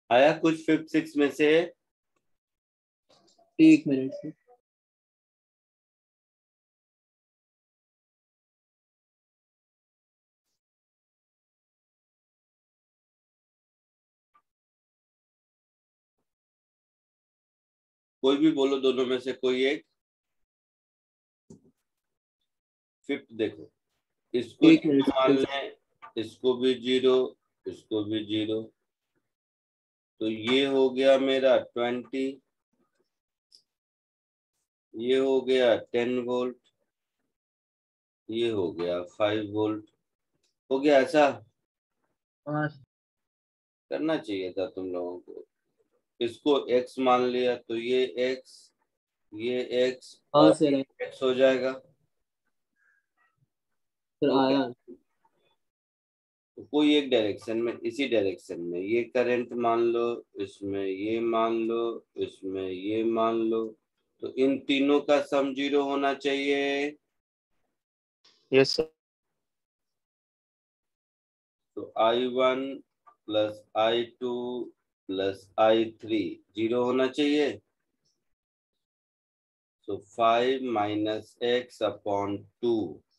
आया कुछ फिफ्थ सिक्स में से? एक मिनट से। कोई भी बोलो, दोनों में से कोई एक। फिफ्थ देखो, इसको एक जीरो मिनट मान से। लें, इसको भी जीरो, इसको भी जीरो, तो ये हो गया मेरा 20, ये हो गया 10 वोल्ट, ये हो गया 5 वोल्ट। हो गया ऐसा? हाँ करना चाहिए था तुम लोगों को। इसको x मान लिया तो ये x, ये x हाँ और सर। x हो जाएगा। सर हो आया। गया। तो कोई एक डायरेक्शन में, इसी डायरेक्शन में ये करंट मान लो, इसमें ये मान लो, इसमें ये मान लो, तो इन तीनों का सम जीरो होना चाहिए। Yes sir. तो I1 plus I2 plus I3 zero होना चाहिए। तो 5 minus x upon 2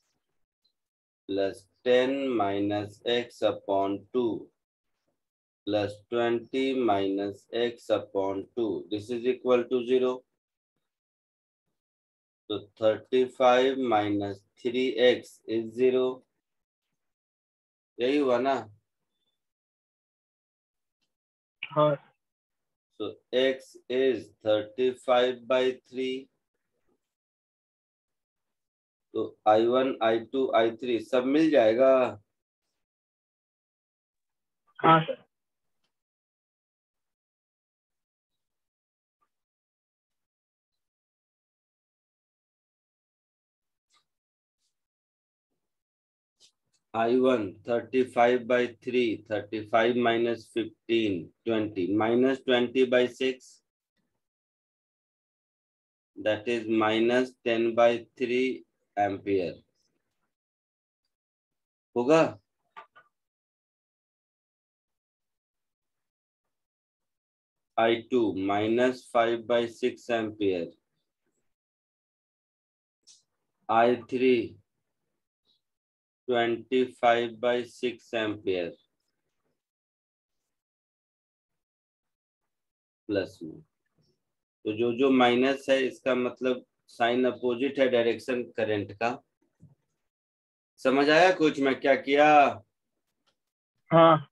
plus 10 minus x upon 2 plus 20 minus x upon 2, this is equal to 0। तो 35 माइनस 3x इज 0। यही हुआ ना? हाँ So x is 35/3। तो I1 I2 I3 सब मिल जाएगा। हाँ sir. I1 35/3, 35 minus 15, 20, minus 20/6, that is minus 10/3 ampere होगा। I2 minus 5/6 ampere, I3 25/6 ampere plus में। तो जो जो माइनस है इसका मतलब साइन अपोजिट है डायरेक्शन करंट का। समझ आया कुछ मैं क्या किया? हाँ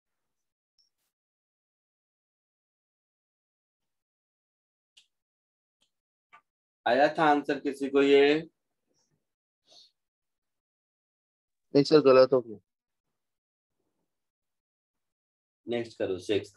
आया था आंसर किसी को ये? नहीं सर, गलत हो गया। नेक्स्ट करो, सिक्स।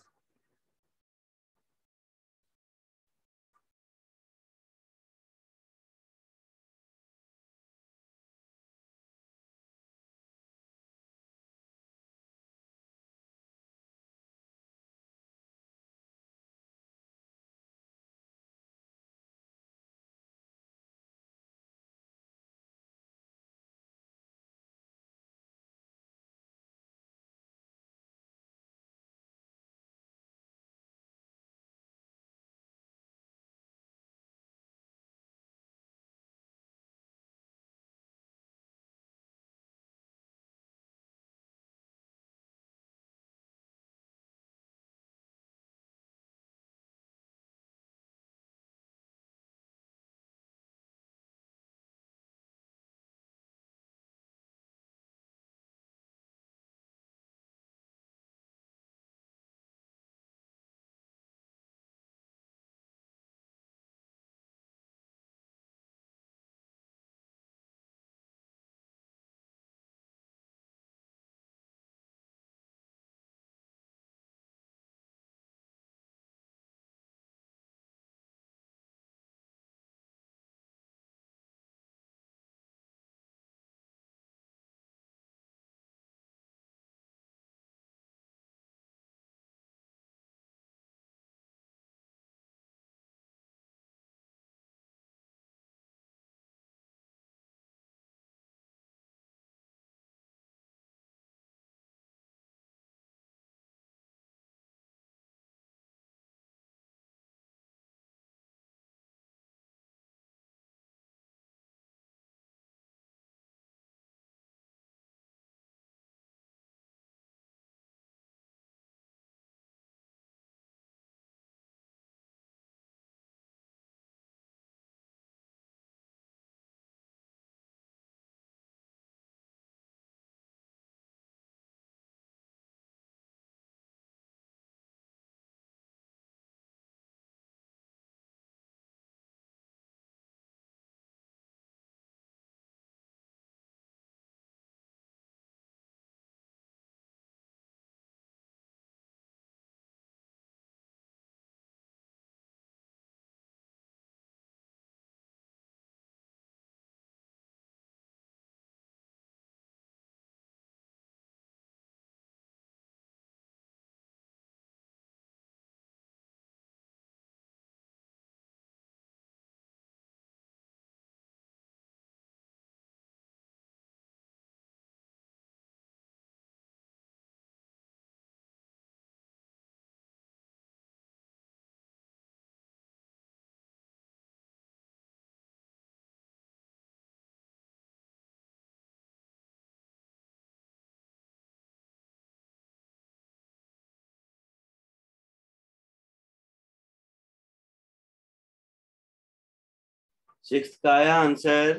सिक्स का आया आंसर?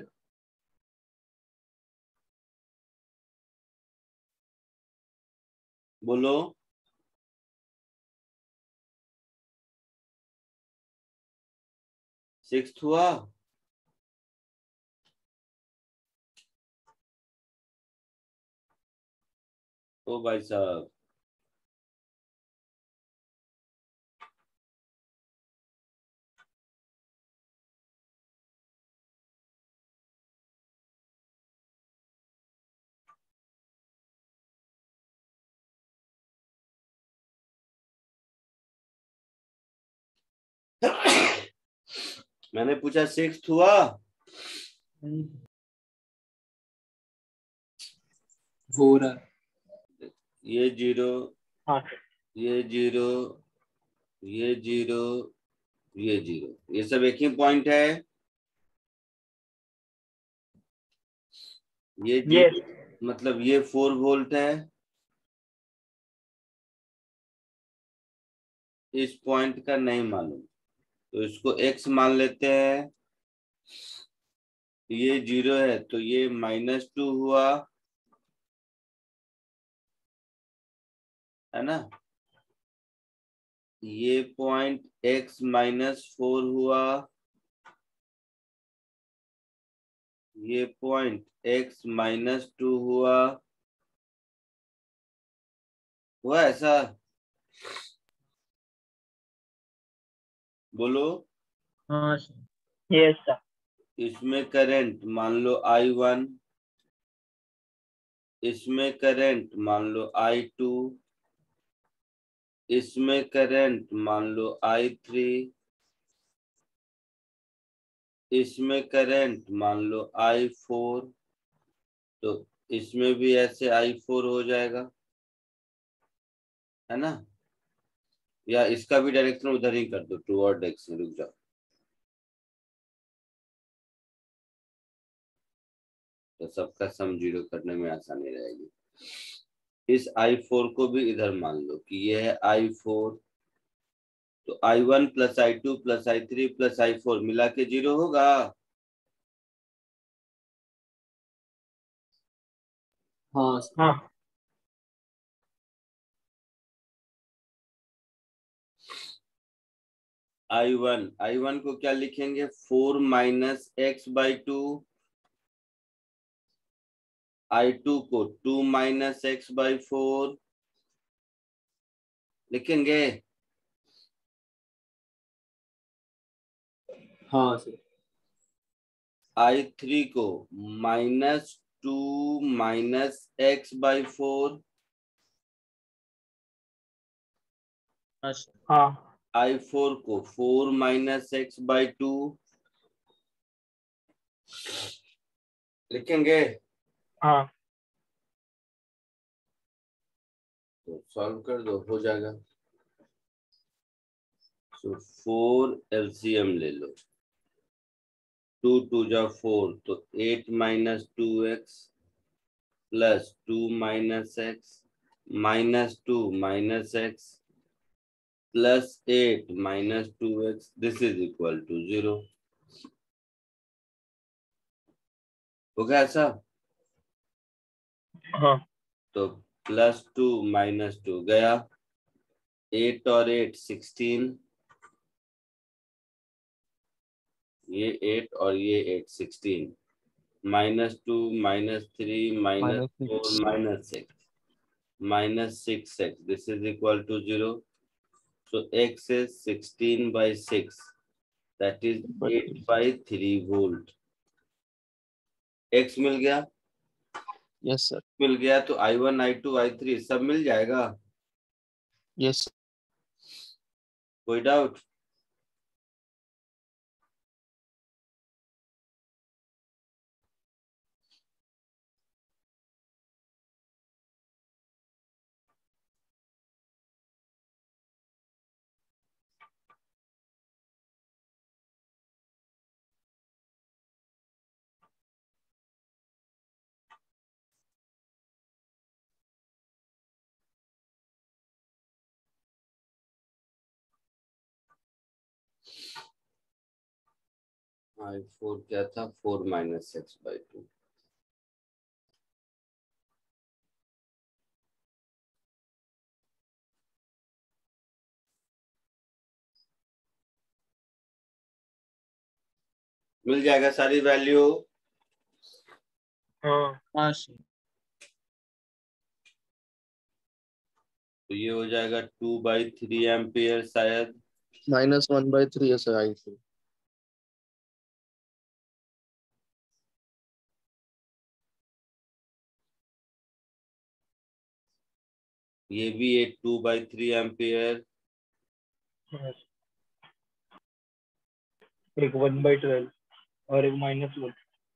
बोलो। सिक्स हुआ? ओ भाई साहब, मैंने पूछा सिक्स हुआ? हो रहा है। ये जीरो, हाँ ये जीरो, ये जीरो, ये जीरो, ये सब एक ही पॉइंट है। ये यस जीरो मतलब ये 4 वोल्ट है। इस पॉइंट का नहीं मालूम, तो इसको x मान लेते हैं। ये जीरो है तो ये -2 हुआ, है ना। ये पॉइंट x -4 हुआ, ये पॉइंट x -2 हुआ ऐसा। बोलो। हाँ यस सर। इसमें करंट मान लो I1, इसमें करंट मान लो I2, इसमें करंट मान लो I3, इसमें करंट मान लो I4, तो इसमें भी ऐसे I4 हो जाएगा, है ना। या इसका भी डायरेक्शन उधर ही कर दो, टुवर्ड x। रुक जाओ, तो सबका सम जीरो करने में आसानी रहेगी। इस I4 को भी इधर मान लो कि ये है I4, तो I1 plus I2 plus I3 plus I4 मिला के जीरो होगा। हाँ सर। हाँ I1 को क्या लिखेंगे? 4 माइनस x/2। I2 को 2 माइनस x/4 लिखेंगे। हाँ सर। I3 को -2 माइनस x/4। हाँ I4 को 4 माइनस x/2 लिखेंगे। हाँ तो सॉल्व कर दो, हो जाएगा। तो 4 LCM ले लो, 2 2 जा 4, तो 8 minus 2x plus 2 minus x -2 minus x plus 8 minus 2x, this is equal to 0। हो गया ऐसा? हाँ तो +2 -2 गया, 8 और 8 16, ये 8 और ये 8 16, -2 -3 -4 -6 -6x, this is equal to 0. So x is 16/6, that is 8/3 volt. x मिल गया? Yes sir. मिल गया तो I1 I2 I3 सब मिल जाएगा। यस कोई डाउट? I4 क्या था, 4 माइनस एक्स बाई 2। मिल जाएगा सारी वैल्यू। हाँ हाँ सर। तो ये हो जाएगा 2/3 एम्पियर शायद। -1/3 है सर I4। ये भी एक 2/3 एम्पियर। एक 1/12 और एक -1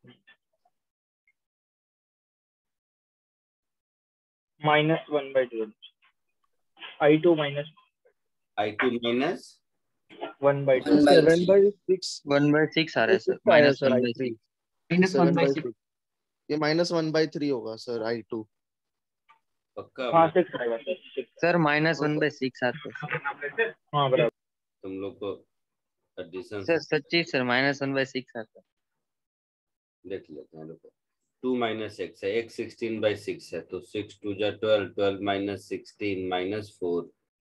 -1/12 I2 माइनस I2 माइनस 1/2 1/3 1/6 आ रहा है सर, 6 आया सर -1/6। I3 -1/6 7/6। ये -1/3 होगा सर I2। पक्का। हाँ 6 आएगा सर। सर -1/6 आता है सर। हाँ बराबर। तुम लोग को एडिशन सर सच्ची सर -1/6 आता है। देख लेते हैं, रुको। 2 माइनस एक्स है, x 16/6 है, तो 6 2 जा 12, 12 माइनस 16 -4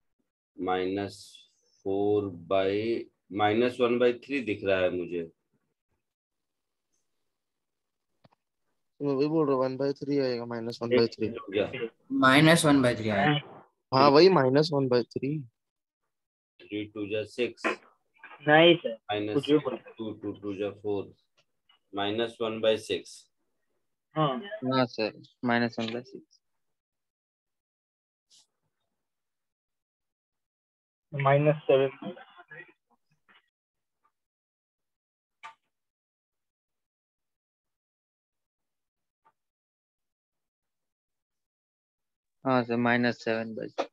-4 बाई -1/3 दिख रहा है मुझे। मैं वही बोल रहा हूँ 1/3 आएगा -1/3। या -1/3 आया। हाँ वही -1/3। 3 2 जा 6 नहीं सर माइनस कुछ भी बोल। 2 2 2 जा 4 -1/6। हाँ हाँ सर -1/6। -7 हाँ सर -7/6।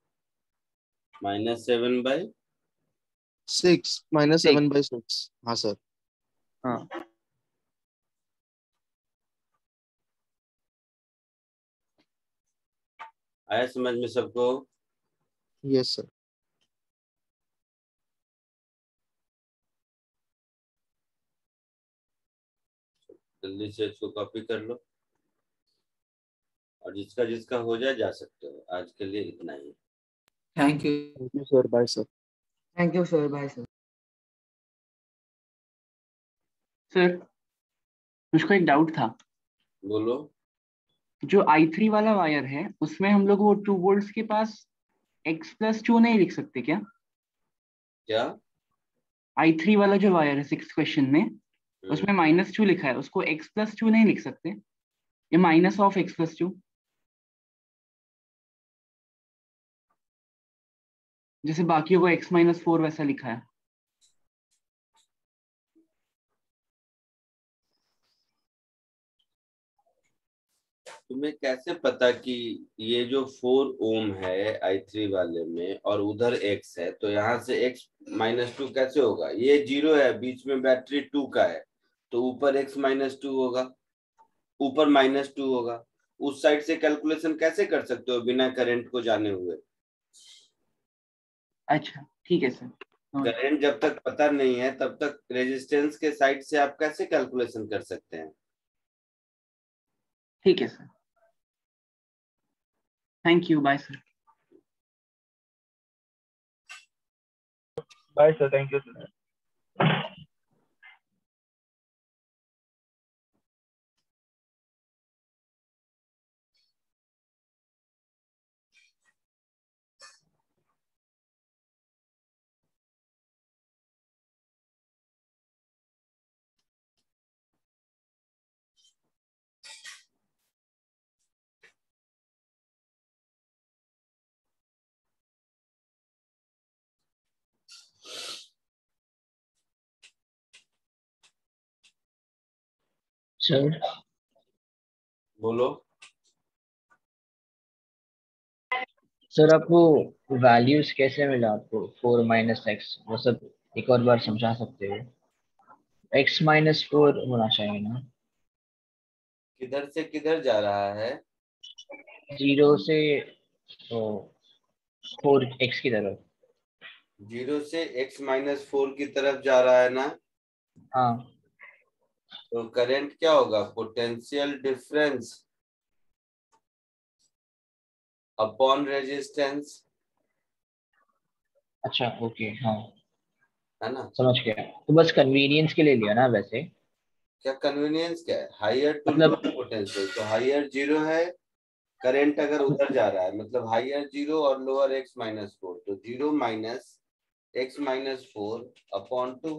-7/6। 6 -7/6। हाँ सर। हाँ आया समझ में सबको? Yes sir. जल्दी से इसको कॉपी कर लो, और जिसका जिसका हो जाए जा सकते हो। आज के लिए इतना ही। Thank you. Thank you sir, bye sir. Thank you sir, bye sir. Sir मुझको एक डाउट था। बोलो। जो I3 वाला वायर है उसमें हम लोग वो 2 वोल्ट्स के पास x+2 नहीं लिख सकते क्या? क्या? I3 वाला जो वायर है 6th क्वेश्चन में, उसमें -2 लिखा है, उसको x+2 नहीं लिख सकते? ये माइनस ऑफ x+2, जैसे बाकियों को x-4 वैसा लिखा है। तुम्हें कैसे पता कि ये जो 4 ओम है I3 वाले में और उधर x है, तो यहाँ से x -2 कैसे होगा? ये 0 है, बीच में बैटरी 2 का है, तो ऊपर x -2 होगा, ऊपर -2 होगा। उस साइड से कैलकुलेशन कैसे कर सकते हो बिना करंट को जाने हुए? अच्छा ठीक है सर। करंट जब तक पता नहीं है तब तक रेजिस्टेंस के साइड से आप कैसे कैलकुलेशन कर सकते हैं? ठीक है sir, thank you, bye sir. Bye sir, thank you sir. Sir बोलो। सर आपको वैल्यूज कैसे मिला आपको 4 -x, वो सब एक और बार समझा सकते हो? x-4 होना चाहिए ना? किधर से किधर जा रहा है? 0 से 4x की तरफ। 0 से x -4 की तरफ जा रहा है ना? हाँ तो करंट क्या होगा, पोटेंशियल डिफरेंस अपॉन रेजिस्टेंस, अच्छा ओके हाँ है ना। समझ गया। तो बस कन्वीनियंस के लिए लिया ना वैसे। क्या कन्वीनियंस क्या है, हायर टू मतलब लोअर पोटेंशियल, तो हायर 0 है, करंट अगर उधर जा रहा है मतलब हायर 0 और लोअर x-4, तो 0 माइनस x-4 अपॉन 2।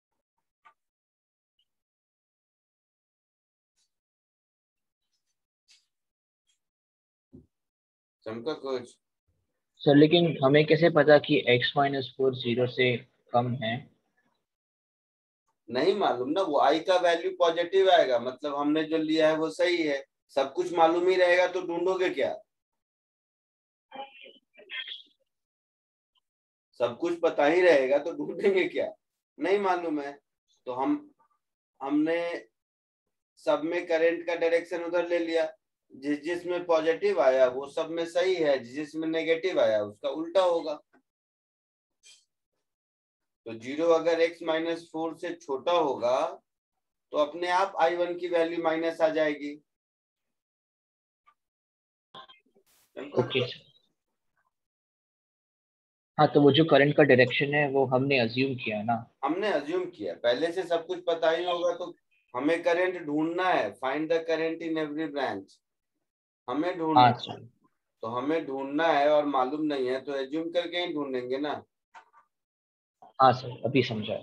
समझा कुछ? सर लेकिन हमें कैसे पता कि x-4 0 से कम है? नहीं मालूम ना, वो i का वैल्यू पॉजिटिव आएगा, मतलब हमने जो लिया है वो सही है। सब कुछ मालूम ही रहेगा तो ढूंढोगे क्या, सब कुछ पता ही रहेगा तो ढूंढेंगे क्या, नहीं मालूम है तो हमने सब में करंट का डायरेक्शन उधर ले लिया, जिसमें पॉजिटिव आया वो सब में सही है, जिसमें नेगेटिव आया उसका उल्टा होगा। तो 0 अगर x-4 से छोटा होगा तो अपने आप I1 की वैल्यू माइनस आ जाएगी। Okay sir. हाँ तो वो जो करंट का डायरेक्शन है वो हमने अज्यूम किया ना। हमने अज्यूम किया, पहले से सब कुछ पता ही होगा तो हमें करंट ढूंढना है, find the current in every branch, हमें ढूंढना हाँ है। सर। तो हमें ढूंढना है और मालूम नहीं है तो एज्यूम करके ही ढूंढेंगे ना। हाँ सर अभी समझा।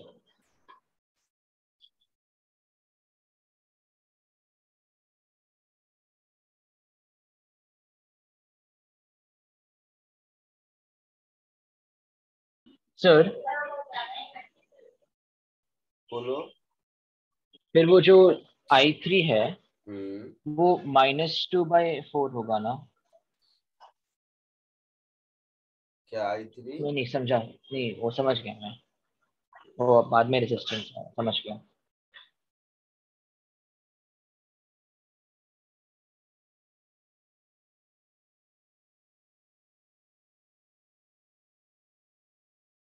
सर बोलो। फिर वो जो I3 है हम्म, वो -2/4 होगा ना? क्या I3? नहीं नहीं समझा नहीं, वो समझ गया मैं, वो बाद में रेजिस्टेंस है, समझ गया।